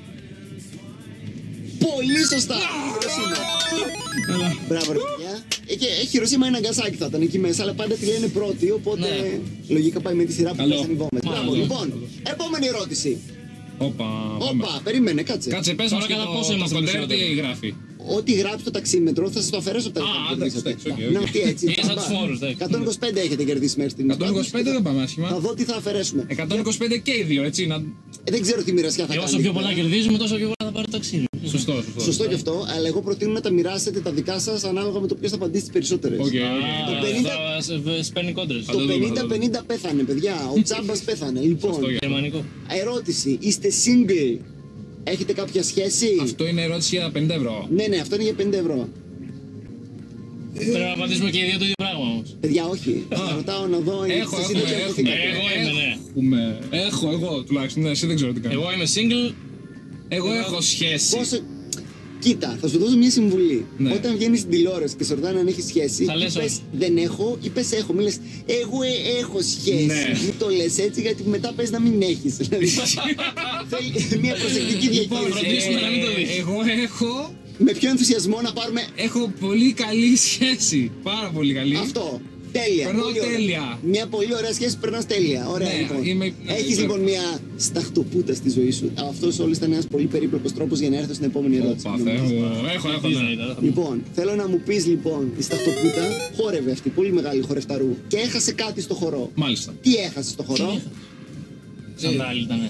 Πολύ σωστά! Χειροσύμα. Μπράβο, ρε παιδιά. Έχει, έχει Χειροσύμα ένα γκασάκι θα ήταν εκεί μέσα, αλλά πάντα τη λένε πρώτη, οπότε
Ναι.
λογικά πάει με τη σειρά που
Καλό.
πέσανε οι βόμβες.
Μάλλον.
Μπράβο, λοιπόν. Επόμενη ερώτηση.
Όπα, πάμε.
Όπα, περίμενε, κάτσε.
Κάτσε, πες
Τώρα
μας και
κατά
το,
πόσο
το
είμαστε
κοντέρ
πλουσιότεροι.
τι γράφει.
Ό,τι γράψει το ταξίμετρο θα σα το αφαιρέσω από τα
Α,
λεφτά που
εντάξει,
κερδίσατε.
εντάξει, οκ, οκ.
Να, τι έτσι.
Είναι σαν
μπα.
τους φόρους, εντάξει.
εκατόν είκοσι πέντε έχετε κερδίσει μέχρι στιγμή.
εκατόν είκοσι πέντε δεν πάμε άσχημα.
Θα δω τι θα αφαιρέσουμε.
εκατόν είκοσι πέντε και οι δύο, έτσι. Να...
Ε, δεν ξέρω τι μοιρασιά θα
Και
κάνει.
όσο πιο πολλά κερδίζουμε, τόσο πιο πολλά θα πάρει το ταξίδι.
Σωστό, σωστό.
Σωστό και αυτό, αλλά εγώ προτείνω να τα μοιράσετε τα δικά σα ανάλογα με το ποιο θα απαντήσει τι περισσότερε.
Οκ, οκ.
Το πενήντα
Σπαίνει κόντρες.
Το
το δούμε, θα το
πενήντα
δούμε.
πενήντα πέθανε, παιδιά. Ο Τσάμπα πέθανε. Λοιπόν,
Σωστό, για-
Γερμανικό.
ερώτηση. Είστε single. Έχετε κάποια σχέση?
Αυτό είναι ερώτηση για πενήντα ευρώ.
Ναι, ναι, αυτό είναι για πενήντα ευρώ.
Πρέπει να απαντήσουμε και οι δύο το ίδιο πράγμα όμως.
Παιδιά, όχι. Θα ρωτάω να δω.
Έχω,
εσείς
έχουμε,
δεν
έχουμε.
τσακωθήκατε.
Εγώ είμαι, ναι.
Έχουμε. Έχω εγώ τουλάχιστον. Ναι, εσύ δεν ξέρω τι κάνω.
Εγώ είμαι single.
Εγώ έχω σχέση.
Πόσο... Κοίτα, θα σου δώσω μια συμβουλή.
Ναι.
Όταν βγαίνει στην τηλεόραση και σε ρωτάνε αν έχει σχέση,
Θα
ή
λες
πες
όχι.
δεν έχω ή πες έχω. Μην λες εγώ ε, έχω σχέση.
Ναι.
Μην το λες έτσι γιατί μετά πες να μην έχει. Δηλαδή, θέλει μια προσεκτική
Λοιπόν,
διαχείριση.
φροντίσουμε να μην το δεις.
Εγώ έχω.
Με ποιο ενθουσιασμό να πάρουμε
Έχω πολύ καλή σχέση. Πάρα πολύ καλή.
αυτό. Τέλεια.
Περνάω
πολύ ωραία.
τέλεια.
Μια πολύ ωραία σχέση που περνά τέλεια. Ωραία,
Ναι,
λοιπόν.
είμαι-
Έχει
είμαι-
λοιπόν μια σταχτοπούτα στη ζωή σου. Αυτό όλο ήταν ένα πολύ περίπλοκο τρόπο για να έρθω στην επόμενη ερώτηση.
Όπα, Θεέ μου. Έχω, έχω.
Disney
ναι.
ήταν.
Λοιπόν, θέλω να μου πεις λοιπόν, η σταχτοπούτα χόρευε αυτή, πολύ μεγάλη χορευταρού και έχασε κάτι στο χορό.
Μάλιστα.
Τι έχασε στο χορό?
Σαντάλι ήτανε.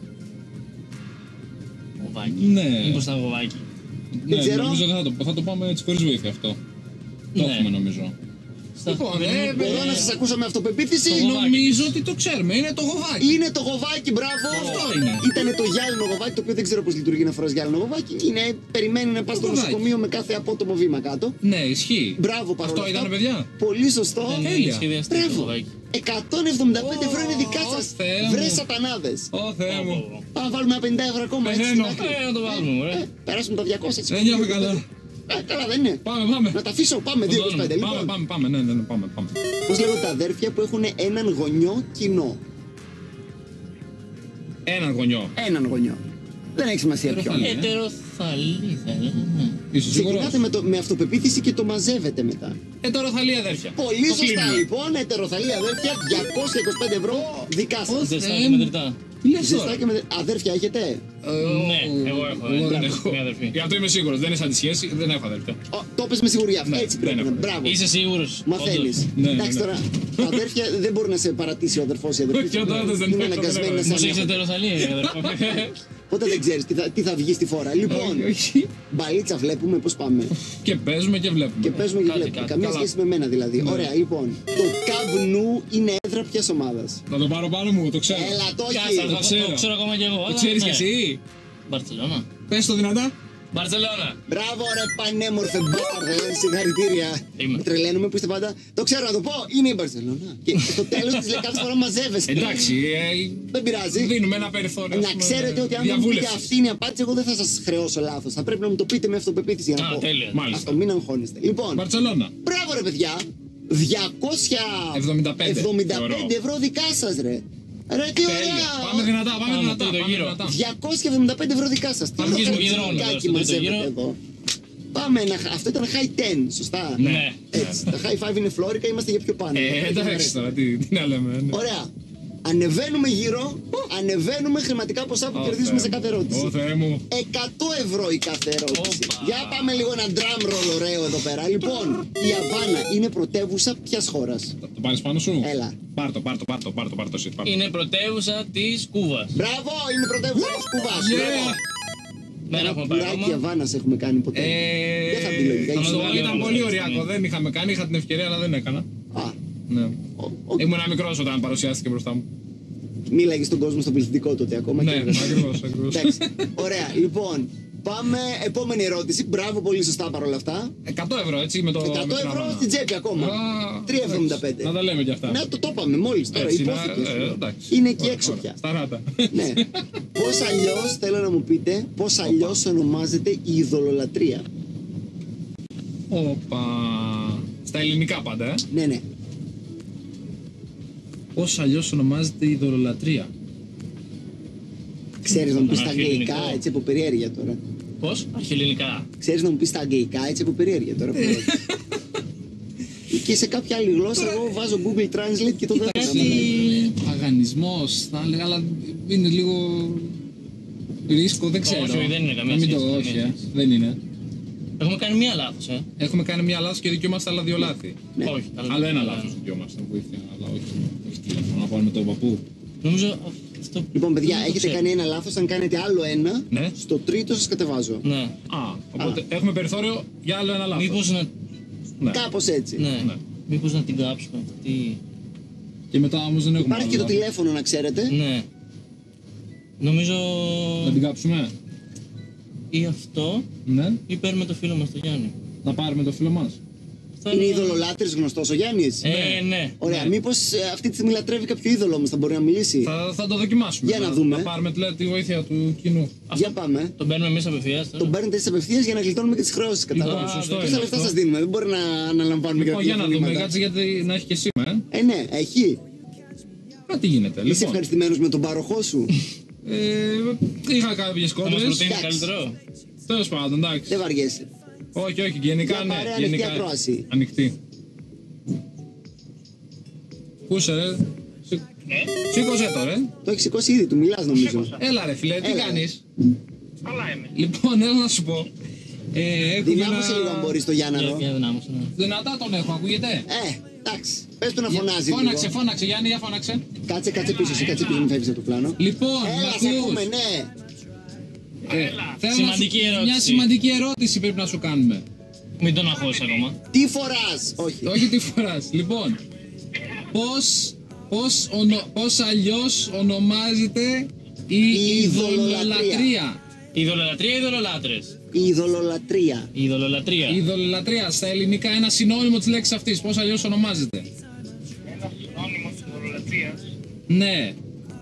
Γοβάκι.
Ναι.
Μήπως ήταν γοβάκι.
Ναι,
ξέρω.
νομίζω ότι θα το, θα το πάμε έτσι χωρίς βοήθεια αυτό. Το
Ναι.
έχουμε νομίζω.
Στα-
Λοιπόν,
δεν
ε,
είναι-
Μπορώ να σας ακούσω με αυτοπεποίθηση.
Το γοβάκι.
Νομίζω ότι το ξέρουμε. Είναι το γοβάκι.
Είναι το γοβάκι, μπράβο!
Αυτό είναι.
Ήτανε το γυάλινο γοβάκι, το οποίο δεν ξέρω πώς λειτουργεί να φοράς γυάλινο γοβάκι. Είναι, περιμένει να πας στο
γοβάκι.
νοσοκομείο με κάθε απότομο βήμα κάτω.
Ναι, ισχύει.
Μπράβο παρόλα
Αυτό
αυτά.
ήταν, παιδιά.
Πολύ σωστό.
Δεν είναι
Τέλεια.
σχεδιαστικό το
Μπράβο.
γοβάκι.
εκατόν εβδομήντα πέντε ευρώ είναι δικά
Ω,
σας.
Θεέ μου.
Βρε σατανάδες.
Ω Θεέ μου.
Πάμε να βάλουμε ένα πενήντα ευρώ ακόμα έτσι.
Πεθαίνω.
στην άκρη.
Ε, να το βάλουμε,
Ε,
ωραία.
Περάσουμε τα διακόσια έτσι.
Δεν νιώθω καλά.
Ε, καλά δεν είναι.
Πάμε, πάμε.
Να τα αφήσω, πάμε δύο είκοσι πέντε.
Πάμε,
Λοιπόν,
πάμε, πάμε. Ναι, ναι, ναι, πάμε, πάμε.
πώς λέγονται τα αδέρφια που έχουν έναν γονιό κοινό?
Έναν γονιό.
Έναν γονιό. Δεν έχει σημασία ποιον.
Ετεροθαλή.
Ετεροθαλή θα έλεγα.
Είσαι σίγουρος?
Ξεκινάτε με, το, με αυτοπεποίθηση και το μαζεύετε μετά.
Ετεροθαλή αδέρφια.
Πολύ
Το
σωστά
κλείνουμε.
λοιπόν, ετεροθαλή αδέρφια, διακόσια είκοσι πέντε ευρώ δικά σας.
Ζεστά
Θεέ
και
μου.
μετρητά.
Τι λες
Ζεστά
τώρα?
και με... Αδέρφια έχετε.
Ναι, εγώ έχω.
Εγώ
ε,
δεν
μπράβο,
έχω.
μια αδερφή.
Γι' αυτό είμαι σίγουρος. Δεν είναι σαν τη σχέση, δεν έχω αδέρφια.
Ο, το πες με σιγουριά.
Ναι,
Έτσι
δεν
πρέπει να.
έχω.
Μπράβο.
Είσαι σίγουρος?
Μαθαίνεις.
Ναι, ναι,
Εντάξει
ναι.
τώρα, τα αδέρφια δεν μπορεί να σε παρατήσει ο αδερφός ή η αδερφή.
Όχι, ο αδερφός δεν
Είναι
έχω,
αναγκασμένοι
δεν
να
έχω.
σε
Όμως έχεις
ανέχονται.
ετεροθαλή, αδερφό.
Οπότε δεν ξέρεις τι θα, τι θα βγει στη φόρα. Λοιπόν,
Όχι, όχι.
μπαλίτσα βλέπουμε πώς πάμε.
Και παίζουμε και βλέπουμε.
Και παίζουμε και
κάτι,
βλέπουμε.
κάτι.
Καμία
Καλά.
σχέση με μένα δηλαδή.
Ναι.
Ωραία, λοιπόν. Το Camp Nou είναι έδρα ποιας ομάδας?
Να το πάρω πάνω μου, το ξέρω.
Έλα, το
Κάτσε,
έχει.
το
ξέρω.
το ξέρω ακόμα κι εγώ.
Το
αλλά
ξέρεις
ναι.
κι εσύ.
Μπαρτσελώνα.
Πες το δυνατά.
Μπαρτσελώνα.
Μπράβο, ρε πανέμορφε μπάρδε. Συγχαρητήρια.
Είμαι.
Με τρελαίνουμε που είστε πάντα. Το ξέρω να το πω, είναι η Μπαρσελόνα. Και στο τέλος της λέει κάθε φορά μαζεύεσαι.
Εντάξει, ε,
Δεν πειράζει.
δίνουμε ένα περιθώριο. ας
Να
πούμε,
ξέρετε ότι αν δεν μου πείτε
διαβούλευσης.
αυτή είναι η απάντηση, εγώ δεν θα σας χρεώσω λάθος. Θα πρέπει να μου το πείτε με αυτοπεποίθηση για να
Α,
πω.
τέλεια.
Μάλιστα.
Αυτό, μην αγχώνεστε. Λοιπόν,
Μπαρτσελώνα.
μπράβο ρε παιδιά. διακόσια
εβδομήντα πέντε
εβδομήντα πέντε ευρώ δικά σας ρε. Ρε τι
Τέλεια.
ωραία.
Πάμε δυνατά, πάμε
Πάμε
δυνατά.
τρίτο
Πάμε
γύρο.
δυνατά.
διακόσια εβδομήντα πέντε ευρώ δικά σας. Τι
Θα βγεις
ωραίο
με κεντρώνω,
τσιγκάκι
στο τρίτο
μαζεύετε
γύρο.
εδώ. Πάμε, να... αυτό ήταν high ten, σωστά.
Ναι.
Έτσι, τα high five είναι φλόρικα, είμαστε για πιο πάνω.
Ε, εντάξει τώρα, τι, τι να λέμε. ναι.
Ωραία. Ανεβαίνουμε γύρω, ανεβαίνουμε χρηματικά ποσά που
Ω,
κερδίζουμε
Θεέ
σε
μου.
κάθε ερώτηση.
Ω Θεέ μου.
εκατό ευρώ η κάθε ερώτηση.
Όπα.
Για πάμε λίγο ένα drum roll ωραίο εδώ πέρα. Λοιπόν, η Αβάνα είναι πρωτεύουσα ποιας χώρας?
Το πάρεις πάνω σου.
Έλα.
Πάρ' το, πάρ' το, πάρ' το, πάρ' το, πάρ' το, shit, πάρ' το.
Είναι πρωτεύουσα της Κούβας.
Μπράβο, είναι πρωτεύουσα της Κουβάς.
Yeah.
Δεν
Ένα
έχουμε πάει
μπουράκι
ακόμα.
Αβάνας έχουμε κάνει ποτέ.
Ε,
Δεν θα μπει λογικά.
θα μας
ίσως.
το βάλει
Ήταν
όλο
πολύ
αυτό,
ωριακό,
ναι.
δεν είχαμε κάνει, είχα την ευκαιρία αλλά δεν έκανα.
Α,
Ναι.
ο- ο-
Ήμουν μικρός όταν παρουσιάστηκε μπροστά μου.
μίλαγε στον κόσμο στο πληθυντικό τότε ακόμα.
Ναι,
και-
ακριβώς, ακριβώς.
Εντάξει. Ωραία, λοιπόν. Πάμε, επόμενη ερώτηση. Μπράβο, πολύ σωστά παρόλα αυτά.
εκατό ευρώ έτσι με το. με
εκατό
την
ευρώ
Αβάνα.
στην τσέπη ακόμα.
Α,
τρία εβδομήντα πέντε.
Να τα λέμε κι αυτά.
Ναι, το το είπαμε μόλις τώρα.
Έτσι, να-
Υπόθηκε.
ε, εντάξει.
Είναι εκεί
Ωραία,
έξω
ωραία.
πια.
Σταράτα.
Ναι. Πώς αλλιώς, θέλω να μου πείτε, πώς αλλιώς ονομάζεται η ειδωλολατρία?
Όπα. Στα ελληνικά πάντα, ε.
Ναι, ναι.
Πώς αλλιώς ονομάζεται η ειδωλολατρία.
Ξέρεις να μου πεις τα
Αρχαιελληνικό.
αγγλικά έτσι από περιέργεια τώρα.
Πώς? Αρχαιελληνικά.
Ξέρεις να μου πεις τα αγγλικά έτσι από περιέργεια τώρα.
Ε.
Και σε κάποια άλλη γλώσσα εγώ βάζω Google Translate και το δεν θα
Κάτι παγανισμός, θα έλεγα, αλλά είναι λίγο ρίσκο, δεν ξέρω.
Όχι, δεν είναι καμία
Να μην το,
σχέση,
όχι,
καμία
ε,
σχέση.
δεν είναι.
Έχουμε κάνει μία λάθος, ε.
Έχουμε κάνει μία λάθος και δικαιούμαστε άλλα δύο λάθη.
Ναι.
Όχι, αλλά-
Άλλο ένα
αλλά-
λάθος δικαιούμαστε, βοήθεια, αλλά όχι, όχι τηλέφωνο, να πάμε με τον παππού.
Νομίζω αυτό.
Λοιπόν, παιδιά,
δεν το
έχετε
ξέρω.
κάνει ένα λάθος. Αν κάνετε άλλο ένα,
Ναι.
στο τρίτο σας κατεβάζω.
Ναι.
Α, οπότε έχουμε περιθώριο για άλλο ένα λάθος.
Μήπως να.
Ναι.
Κάπως έτσι.
Ναι.
Ναι.
Μήπως να την κάψουμε αυτή.
Και μετά όμως δεν έχουμε
Υπάρχει
άλλο
και το
λάθος.
τηλέφωνο να ξέρετε.
Ναι. Νομίζω.
Να την κάψουμε.
Ή αυτό
Ναι.
ή παίρνουμε το φίλο μας τον Γιάννη.
Να πάρουμε το φίλο μας.
Θα
Είναι ειδωλολάτρης γνωστός ο Γιάννης.
Ε, ναι.
Ωραία,
ναι.
μήπως ε, αυτή τη στιγμή λατρεύει κάποιο είδωλο όμως, θα μπορεί να μιλήσει.
Θα, θα το δοκιμάσουμε.
Για να
Θα-
δούμε.
Θα πάρουμε τηλε- τη βοήθεια του κοινού.
Για πάμε.
Τον παίρνουμε εμείς απευθείας. τώρα.
Τον παίρνετε τις απευθείες για να γλιτώνουμε και τις χρεώσεις.
Λοιπόν,
Κατάλαβα.
σωστό
Τόσα
είναι
λεφτά
αυτό.
σας δίνουμε, δεν μπορεί να αναλαμβάνουμε
Λοιπόν,
κάποια
για να δούμε,
χρήματα.
κάτσε γιατί να έχει και σήμερα. Ε.
Ε, ναι, έχει.
Α, τι γίνεται,
Είσαι
λοιπόν.
ευχαριστημένος με τον πάροχό σου.
Ε, είχα κάποιες
Θα μας
κόντρες.
προτείνει
Εντάξει.
καλύτερο.
Τέλος πάντων, εντάξει.
Δεν βαριέσαι.
Όχι, όχι, γενικά
Για
ναι.
πάρε ανοιχτή
γενικά,
ακρόαση.
Ανοιχτή. Πού είσαι, ρε. Σι- Σήκωσε το, ρε.
Το έχει σηκώσει ήδη, του μιλάς νομίζω.
Έλα, ρε, φίλε, τι
Έλα.
κάνεις.
Καλά είμαι.
Λοιπόν, έλα να σου πω. Ε, έχουμε
Δυνάμωσε λίγο αν
ένα...
μπορείς το Γιάνναρο.
Για- Για δυνάμωση, ναι.
Δυνατά τον έχω, ακούγεται.
Ε, εντάξει. Πες του να φωνάζει
Φώναξε,
λίγο.
φώναξε, Γιάννη, για φώναξε.
Κάτσε, κάτσε πίσω, εσύ κάτσε πίσω, μην φεύγεις από το πλάνο.
Λοιπόν,
Έλα,
μ'
σε
ακούς?
ακούμε, ναι.
Ε, θέλω να
Σημαντική
σου-
ερώτηση.
Μια σημαντική ερώτηση πρέπει να σου κάνουμε.
Μην τον αγχώσεις ακόμα.
Τι φοράς, όχι.
Όχι τι φοράς. Λοιπόν, πώς, πώς, ονο, πώς αλλιώς ονομάζεται η
Η
ειδωλολατρία.
Ειδωλολατρία ή ειδωλολάτρες.
Η ειδωλολατρία.
Η ειδωλολατρία.
Η ειδωλολατρία στα ελληνικά, ένα συνώνυμο της λέξης αυτής, πώς αλλιώς ονομάζεται.
Ένα συνώνυμο της ειδωλολατρίας.
Ναι,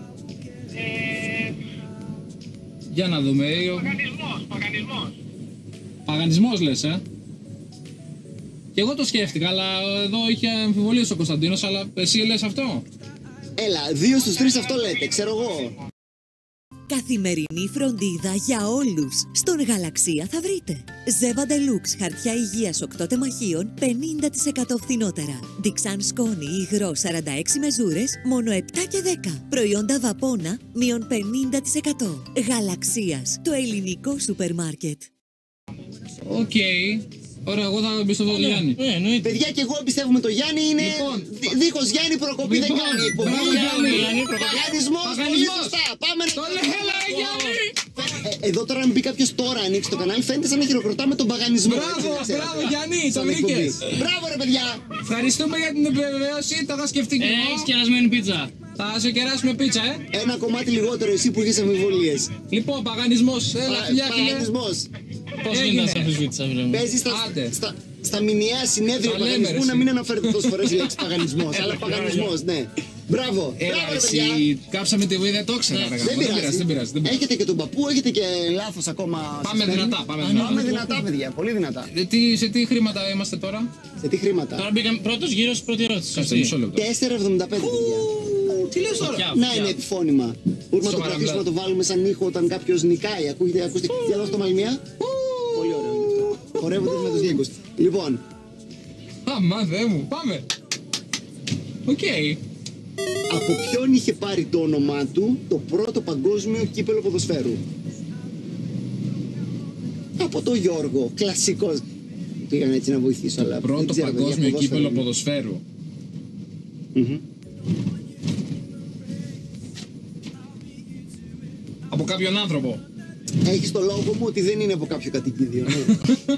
Ε,
για να δούμε. Ο-
παγανισμός, παγανισμός.
Παγανισμός λες, ε. Και εγώ το σκέφτηκα, αλλά εδώ είχε αμφιβολίες ο Κωνσταντίνος, αλλά εσύ λες αυτό.
Έλα, δύο στους τρεις αυτό λέτε, ξέρω εγώ.
Καθημερινή φροντίδα για όλους. Στον Γαλαξία θα βρείτε Ζέβα Deluxe χαρτιά υγείας οκτώ τεμαχίων πενήντα τοις εκατό φθηνότερα. Ντιξάν σκόνη υγρό σαράντα έξι μεζούρες μόνο επτά και δέκα. Προϊόντα Βαπόνα μείον πενήντα τοις εκατό. Γαλαξίας, το ελληνικό σούπερ μάρκετ.
Οκ. Ωραία, εγώ θα εμπιστευτώ τον Γιάννη.
Ναι, εννοείται.
Παιδιά, και εγώ εμπιστεύομαι το Γιάννη. Είναι
Λοιπόν,
δι- δίχως Γιάννη προκοπή δεν
Λοιπόν,
κάνει εκπομπή.
μπράβο, Γιάννη.
Παγανισμός, πολύ
Παγανισμός.
σωστά. Πάμε να...
Έλα, έλα, Γιάννη!
Ε, Εδώ τώρα, αν μπει κάποιο τώρα ανοίξει το κανάλι, φαίνεται σαν να χειροκροτάμε τον παγανισμό.
Μπράβο,
έτσι, να ξέρετε.
μπράβο, Γιάννη, το
Σαν
βρήκες.
εκπομπή. Μπράβο, ρε παιδιά.
Ευχαριστούμε για την επιβεβαίωση, το είχα σκεφτεί και
Ε,
εγώ.
έχεις κερασμένη πίτσα.
Θα σε κεράσουμε πίτσα, ε.
Ένα κομμάτι λιγότερο εσύ που είχε αμφιβολίες.
Λοιπόν, παγανισμός, έλα,
Πα-
φιλιά, φιλιά.
Παγανισμός.
Πώς
Έγινε.
γίνεται να σε αμφισβήτησα, φίλε μου.
Παίζει στα,
Άντε.
στα, στα μηνιαία συνέδρια
Τα λέμε,
παγανισμού
ρε,
να
εσύ.
μην αναφέρεται τόσε φορέ η λέξη παγανισμός. Αλλά παγανισμός, ναι. Μπράβο.
Έλα,
Μπράβο, ρε
εσύ,
παιδιά.
κάψαμε τη βουή, δεν το ήξερα.
Ναι.
ρε,
Δεν
γάμο. Δεν πειράζει, δεν πειράζει. δεν πειράζει.
Έχετε και τον παππού, έχετε και λάθος ακόμα.
Πάμε
σας
δυνατά,
παίρνει.
πάμε
Α,
δυνατά.
Πάμε δυνατά, παιδιά. Πολύ δυνατά.
Ε, τι- Σε τι χρήματα είμαστε τώρα?
Σε τι χρήματα.
Τώρα μπήκαμε πρώτος γύρος στην πρώτη ερώτηση.
Κάτσε
σωστή.
μισό λεπτό.
τέσσερα εβδομήντα πέντε, παιδιά.
Τι λες τώρα?
Φωτιά,
Να
φωτιά.
είναι επιφώνημα. Μπορούμε να το
Σοβαρά,
κρατήσουμε, να το
μιλάτε.
βάλουμε σαν ήχο όταν κάποιο νικάει. Ακούγεται, ακούστε και εδώ στο Μαλμία. Πολύ ωραίο είναι αυτό. Χορεύονται με τους λύκους. Λοιπόν,
Αμά, Θεέ μου, πάμε. Οκ.
από ποιον είχε πάρει το όνομά του το πρώτο παγκόσμιο κύπελο ποδοσφαίρου? Από το Γιώργο, κλασικός. Πήγαν έτσι να βοηθήσω, αλλά δεν
Πρώτο
ξέρω, παιδιά,
παγκόσμιο
ποδόσφαιρο
κύπελο
είναι.
ποδοσφαίρου.
Μμμ.
Από κάποιον άνθρωπο.
Έχεις το λόγο μου ότι δεν είναι από κάποιο κατοικίδιο. Ναι.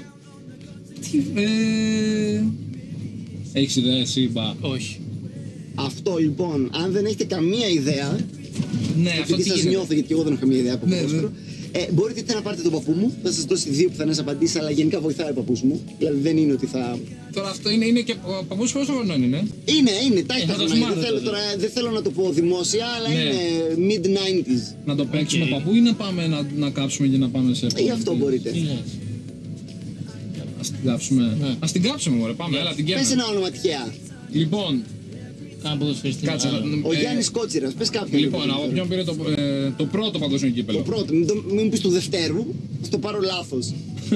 Ε, Έχεις ιδέα εσύ, μπα?
Όχι.
Αυτό λοιπόν, αν δεν έχετε καμία ιδέα,
Ναι, αυτό
επειδή
τι
σας
γίνεται?
νιώθω, γιατί και εγώ δεν έχω καμία ιδέα από
Ναι,
ποδόσφαιρο, ε, μπορείτε είτε να πάρετε τον παππού μου, θα σας δώσει δύο πιθανές απαντήσεις, αλλά γενικά βοηθάει ο παππούς μου. Δηλαδή δεν είναι ότι θα.
Τώρα αυτό είναι, είναι και ο παππούς πόσο χρονών είναι?
Είναι, είναι, τα έχει
Ε,
τα
θα το
χρόνια.
θυμάται
Δεν θέλω,
τότε.
τώρα, δεν θέλω να το πω δημόσια, αλλά
Ναι.
είναι mid nineties.
Να το παίξουμε
Οκ.
παππού ή να πάμε να, να κάψουμε και να πάμε σε...
Ή αυτό μπορείτε.
Τι λες.
Ας την κάψουμε.
Ναι.
Ας την κάψουμε, μωρέ, πάμε, έλα την
Πες
κέρνα.
ένα όνομα τυχαία.
Λοιπόν,
Κάνα ποδοσφαιριστή.
κάτσε.
άλλο.
θα-
Ο
ε,
Γιάννης Κότσιρας, πες κάποιον.
Λοιπόν, από ποιον πήρε το, ε, το πρώτο παγκόσμιο
Το
κύπελο?
πρώτο, μην, το, μην μου πεις του δευτέρου, θα το πάρω λάθος.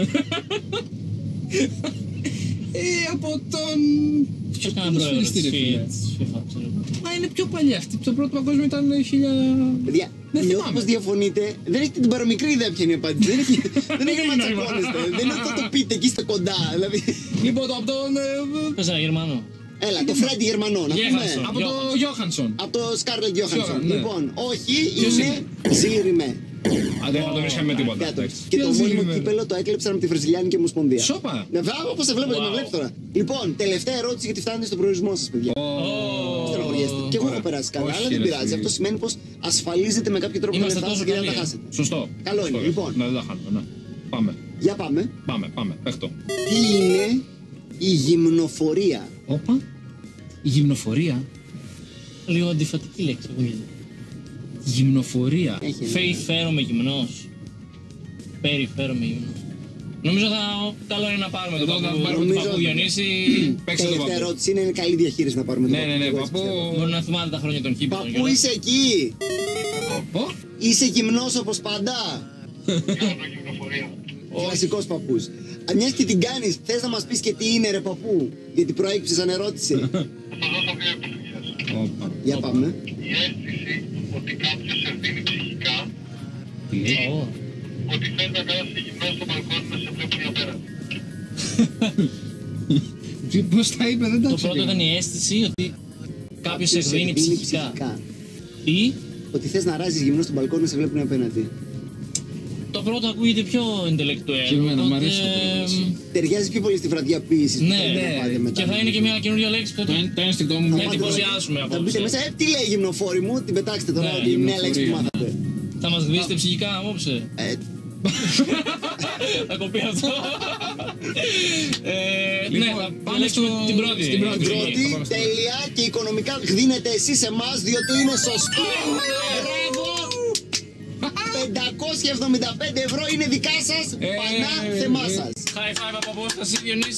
Ε, από τον...
Ποιος
τον
κάνει πρόεδρος
ποδοσφαιριστή,
της
ρε φίλε.
FIFA, ξέρω εγώ.
Μα είναι πιο παλιά αυτή. Το πρώτο παγκόσμιο ήταν χίλια...
Παιδιά,
Δεν
νιώθω
θυμάμαι.
πως διαφωνείτε. Δεν έχετε την παραμικρή ιδέα ποια είναι η απάντηση. Δεν έχει, δεν έχει να
έχει νόημα.
τσακώνεστε. Δεν είναι ότι θα το πείτε εκεί στα κοντά. Δηλαδή,
Λοιπόν, το- από τον... ε,
Πες ένα Γερμανό.
έλα, το Φρέντι Γερμανό, να πούμε.
Γέχανσον.
Από τον Γιώχανσον.
Από το Σκάρλετ Γιώχανσον.
ναι.
Λοιπόν, όχι,
Ποιος
είναι Ζήριμέ.
Α, δεν θα το βρίσκαμε με τίποτα.
Κάτω.
εντάξει.
Και το
Ποιος
μόνιμο
είναι?
κύπελο το έκλεψαν από τη Βραζιλιάνικη Ομοσπονδία.
Σόπα.
Ναι, βέβαια, όπως σε βλέπω, δεν με
Wow.
βλέπεις τώρα. Λοιπόν, τελευταία ερώτηση γιατί φτάνετε στον προορισμό σας, παιδιά. Στενοχωριέστε. Και εγώ έχω
Ωραία.
περάσει καλά,
Όχι,
αλλά δεν
ρε,
πειράζει.
φίλε.
Αυτό σημαίνει πως ασφαλίζετε με κάποιο τρόπο τα
Είμαστε
λεφτά σας
τόσο
και δεν θα τα
καλοί.
χάσετε.
Σωστό.
Καλό είναι.
Σωστό,
Λοιπόν.
Ναι, δεν τα χάνουμε, ναι. Πάμε,
Για πάμε.
πάμε, πάμε. Παίχτω.
Τι είναι η γυμνοφορία?
Όπα. Η γυμνοφορία.
Λίγο αντιφατική λέξη ακούγεται.
Γυμνοφορία.
Έχει ένα-
Φεϊφέρομαι γυμνός. Περιφέρομαι γυμνός. Νομίζω θα καλό είναι να πάρουμε τον
Εδώ θα
παππού,
πάρουμε
τον
τον
παππού
παππού.
Διονύση.
Παίξε το
Τελευταία
παππού.
ερώτηση είναι, είναι καλή διαχείριση να πάρουμε τον
Ναι, ναι, ναι,
εγώ έτσι
παππού.
πιστεύω.
Μπορεί να θυμάται τα χρόνια των κύπελων.
Παππού
κιόλας.
είσαι εκεί!
Ω,
Είσαι γυμνός όπως πάντα!
Κάνω γυμνοφορία.
Κλασικός παππούς. Αν μιας και την κάνεις, θες να μας πεις και τι είναι ρε παππού? Γιατί προέκυψε σαν ερώτηση.
Θα δώσω δύο επιλογές.
όπα.
Για πάμε.
Η αίσθηση ότι κάποιος σε δίνει ψυχικά
Τι λέει?
Ω,
ότι θες να κάθεσαι γυμνός στο μπαλκόνι να σε βλέπουν οι απέναντι.
Τι- Πώς τα είπε, δεν τα
Το
άκουσα
πρώτο
και
ήταν
εγώ.
η αίσθηση ότι κάποιος σε
σε
εκδίνει
δίνει
ψυχικά. Ή
Ότι θες να ράζεις γυμνός στο μπαλκόνι να σε βλέπουν απέναντι.
το πρώτο ακούγεται πιο intellectual.
Και εμένα, μ'
οπότε,
αρέσει το πρώτο, εσύ.
Ταιριάζει πιο πολύ στη βραδιά ποιήσης που
Ναι,
θέλετε να
ναι.
πάτε μετά.
Και θα είναι και μια καινούργια λέξη που
Το
θα
εν- Το ένστικτό μου
να
μου
πάτε-
εντυπωσιάσουμε
Θα μπείτε μέσα,
απόψε.
ε, τι λέει γυμνοφόρη μου, την πετάξτε τώρα,
Ναι,
ότι είναι νέα λέξη που
γυμνοφορία.
μάθατε.
Θα μας γδίσετε ψυχικά απόψε.
Ε,
Θα κοπεί αυτό. Ε, Ναι,
Λοιπόν,
θα
πάμε
πάμε
στο-
την πρώτη.
στην πρώτη.
Την
Πρώτη,
πάμε στο-
τέλεια και οικονομικά δίνετε εσείς εμάς διότι είναι σωστό. Μπράβο! πεντακόσια εβδομήντα πέντε ευρώ είναι δικά σας,
Ε,
πανά
ε,
θεμά
ε.
σας.
High five από απόσταση, Διονύση.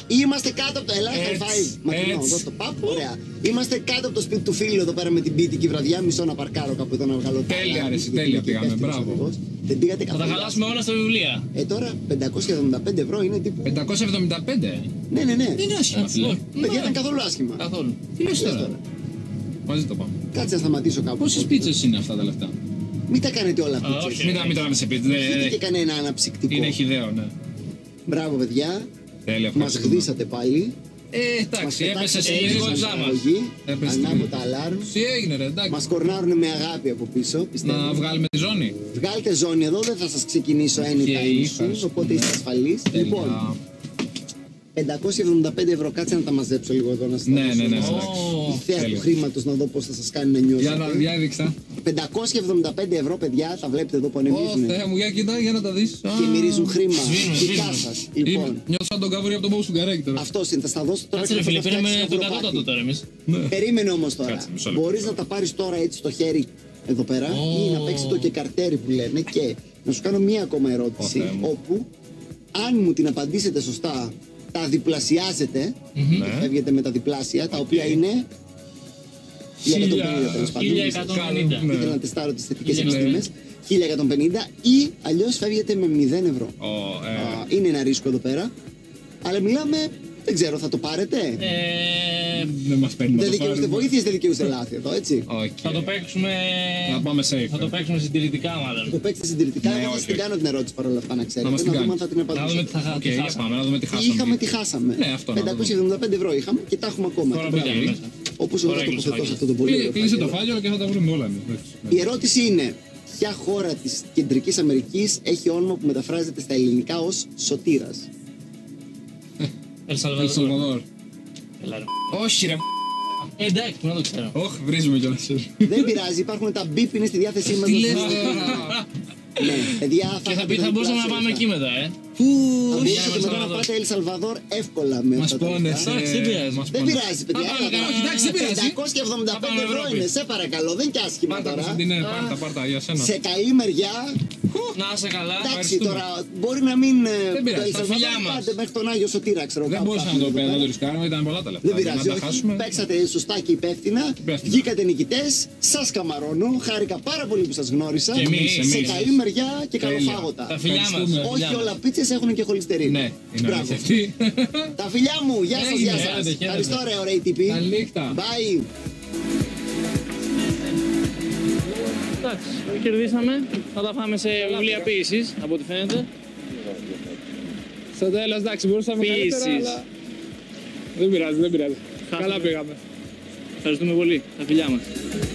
Είμαστε κάτω από το. Ελά, high five. Μακρινό,
έτσι.
δώσ' το παπ. Ωραία. Είμαστε κάτω από το σπίτι του φίλου εδώ πέρα με την πίτικη βραδιά. Μισό να παρκάρω κάπου εδώ να βγάλω.
Τέλεια, ρε, τέλεια πήγαμε, μπράβο.
Δεν πήγατε
Θα τα
καθόλου.
χαλάσουμε όλα στα βιβλία.
Ε, τώρα πεντακόσια εβδομήντα πέντε ευρώ είναι τύπου.
πεντακόσια εβδομήντα πέντε.
Ναι, ναι, ναι.
Δεν είναι άσχημα, φίλε.
Παιδιά ήταν καθόλου άσχημα.
Καθόλου.
Τι λες
Λες
τώρα. Μαζί το πάμε.
Κάτσε να σταματήσω κάπου.
Πόσες πίτσες είναι αυτά τα λεφτά.
Μην τα κάνετε όλα
Α,
πίτσες.
όχι.
Μην τα μην τράμε σε πίτσες.
Έχετε και κανένα αναψυκτικό.
Είναι χιδαίο, ναι.
Μπράβο, παιδιά.
Τέλεια,
Μας
ευχαριστούμε.
γδίσατε πάλι.
Ε, εντάξει,
Μας
έπεσε
πετάξατε
σε
λίγο
λίγο
λίγο
της
στην
άμα.
παραγωγή.
Έπεσε
Ανάβω
λίγο.
τα αλάρμ.
Τι έγινε, ρε, εντάξει.
Μας κορνάρουν με αγάπη από πίσω, πιστεύω.
Να βγάλουμε τη ζώνη.
Βγάλτε ζώνη εδώ, δεν θα σας ξεκινήσω anytime soon,
ευχαριστώ.
οπότε είστε ασφαλείς. Λοιπόν,
Τέλεια.
πεντακόσια εβδομήντα πέντε ευρώ, κάτσε να τα μαζέψω λίγο εδώ να σας
Ναι,
τα δώσω.
ναι, ναι,
Τη
εντάξει.
θέα του
Τέλεια.
χρήματος να δω πώς θα σας κάνει να
Για
νιώσετε.
να διάδειξα.
πεντακόσια εβδομήντα πέντε ευρώ, παιδιά, τα βλέπετε εδώ που
Ω,
ανεβίζουν.
Θεέ μου, για κοίτα, για να τα δεις.
Και μυρίζουν χρήμα.
Σβήνουν,
Δικά
σβήνουν.
σας. Λοιπόν,
Είμαι- Νιώθω σαν τον καβούρι από τον Μπόου Σουγκαρέκη τώρα.
αυτός είναι, θα στα δώσω τώρα.
Κάτσε ρε
και
φίλε,
θα τα
πήραμε
φτιάξεις
τον
καβουροπάκι.
κατώτατο τώρα εμείς.
Περίμενε όμως τώρα.
Κάτσε, μισό λεπτό.
Μπορείς να τα πάρεις τώρα έτσι στο χέρι εδώ πέρα ή να παίξεις το και καρτέρι που λένε και να σου κάνω μία ακόμα ερώτηση
Ω, Θεέ μου.
όπου αν μου την απαντήσετε σωστά τα διπλασιάζετε
Ναι.
φεύγετε με τα διπλάσια τα οποία είναι χίλια εκατόν πενήντα τέλος πάντων.
χίλια εκατόν πενήντα.
Ναι.
Ήθελα να τεστάρω τις θετικές
χίλια εκατόν
επιστήμες. χίλια εκατόν πενήντα ή αλλιώς φεύγετε με μηδέν ευρώ.
Ω, ε,
Α, είναι ένα ρίσκο εδώ πέρα. Αλλά μιλάμε, δεν ξέρω, θα το πάρετε.
Ε,
Δεν μας παίρνει να
Δεν
το
δικαιούστε
πάρουμε.
βοήθειες, δεν δικαιούστε λάθη εδώ, έτσι.
Οκ.
θα το παίξουμε...
Να πάμε safe.
Θα το παίξουμε συντηρητικά μάλλον.
Το παίξετε συντηρητικά,
Ναι,
εγώ θα
όχι,
σας την
όχι.
κάνω την ερώτηση παρόλα αυτά να ξέρετε.
Να μας την
Να δούμε αν
κάνεις.
θα την
Να δούμε τι
απαντήσετε.
θα,
Οκ,
τι
για
χάσαμε.
πάμε, να δούμε τι
Τι
χάσαμε.
είχαμε, τι χάσαμε.
Ναι, αυτό να δούμε.
πεντακόσια εβδομήντα πέντε ευρώ είχαμε και τα έχουμε ακόμα.
Τώρα
Και
μπήκαμε
μπράβο.
μέσα.
Όπως εγώ
Τώρα
θα
έκλεισε
τοποθετώ
το
σε αυτό το πολύ ωραίο
Κλείσε το
φάκελο.
φάκελο και θα τα βρούμε όλα εμείς.
Η ερώτηση είναι, ποια χώρα της Κεντρικής Αμερικής έχει όνομα που μεταφράζεται στα ελληνικά ως Σωτήρας.
Ελ
El
Σαλβαδόρ.
Salvador.
Έλα, ρε.
Όχι ρε.
Ε, εντάξει, να το ξέρω.
Όχ, βρίζουμε κιόλας.
Δεν πειράζει, υπάρχουν τα μπιπ είναι στη διάθεσή μας.
Τι
να
λες
θυμάστε.
τώρα.
Ναι, παιδιά,
Και θα, πει, θα μπορούσαμε να πάμε εκεί μετά, ε.
Πού.
Θα
Όχι,
μπορούσατε
El
μετά να
Salvador.
πάτε Ελ Σαλβαδόρ εύκολα με
Μας
αυτά τα
πόνεσαι.
λεφτά.
Εντάξει, δεν πειράζει.
Μας
Δεν
πόνεσαι.
πειράζει, παιδιά.
Θα πάμε
έλα,
κανένα-
έλα.
εντάξει, δεν πειράζει.
πεντακόσια εβδομήντα
Θα
πέντε
πάμε
ευρώ
Ευρώπη.
είναι, σε παρακαλώ, δεν κι άσχημα
Πάρτα
τώρα.
Κωνσταντίνε, πάρτα, πάρτα, για σένα.
Σε καλή μεριά,
Να είσαι καλά.
εντάξει
ευχαριστούμε.
τώρα, μπορεί να μην. ε,
Δεν πειράζει,
το Ελ
τα
Σαλβαδόρ
φιλιά μας.
πάτε μέχρι τον Άγιο Σωτήρα, ξέρω
Δεν
κάπου
μπορούσαμε
θα
να το
έχουμε
πέρα,
εδώ
να το
πέρα.
ρισκάρουμε, ήταν πολλά τα λεφτά.
Δεν
Για
πειράζει,
να τα
όχι.
χάσουμε.
Παίξατε σωστά και υπεύθυνα.
Υπεύθυνα.
Βγήκατε νικητές. Σας καμαρώνω. Χάρηκα πάρα πολύ που σας γνώρισα.
Και εμείς,
Σε
εμείς.
καλή μεριά και
Τέλεια.
καλοφάγωτα.
Τα φιλιά μας. τα φιλιά
Όχι
μας.
όλα πίτσες έχουν και χολυστερίνη.
Ναι, είναι
Μπράβο.
αλήθεια αυτή.
Τα φιλιά μου, γεια σας,
Έγινε,
γεια σας.
χαίρετε, χαίρετε.
Ευχαριστώ ρε ωραίοι τύποι.
Καλή νύχτα.
Bye.
Εντάξει, κερδίσαμε. Θα τα πάμε σε βιβλία ποίησης, από ό,τι φαίνεται.
Στο τέλος, εντάξει, μπορούσαμε
Ποιήσεις.
καλύτερα, αλλά... Δεν πειράζει, δεν πειράζει.
Χάσαμε.
Καλά πήγαμε.
Ευχαριστούμε πολύ. Τα φιλιά μας.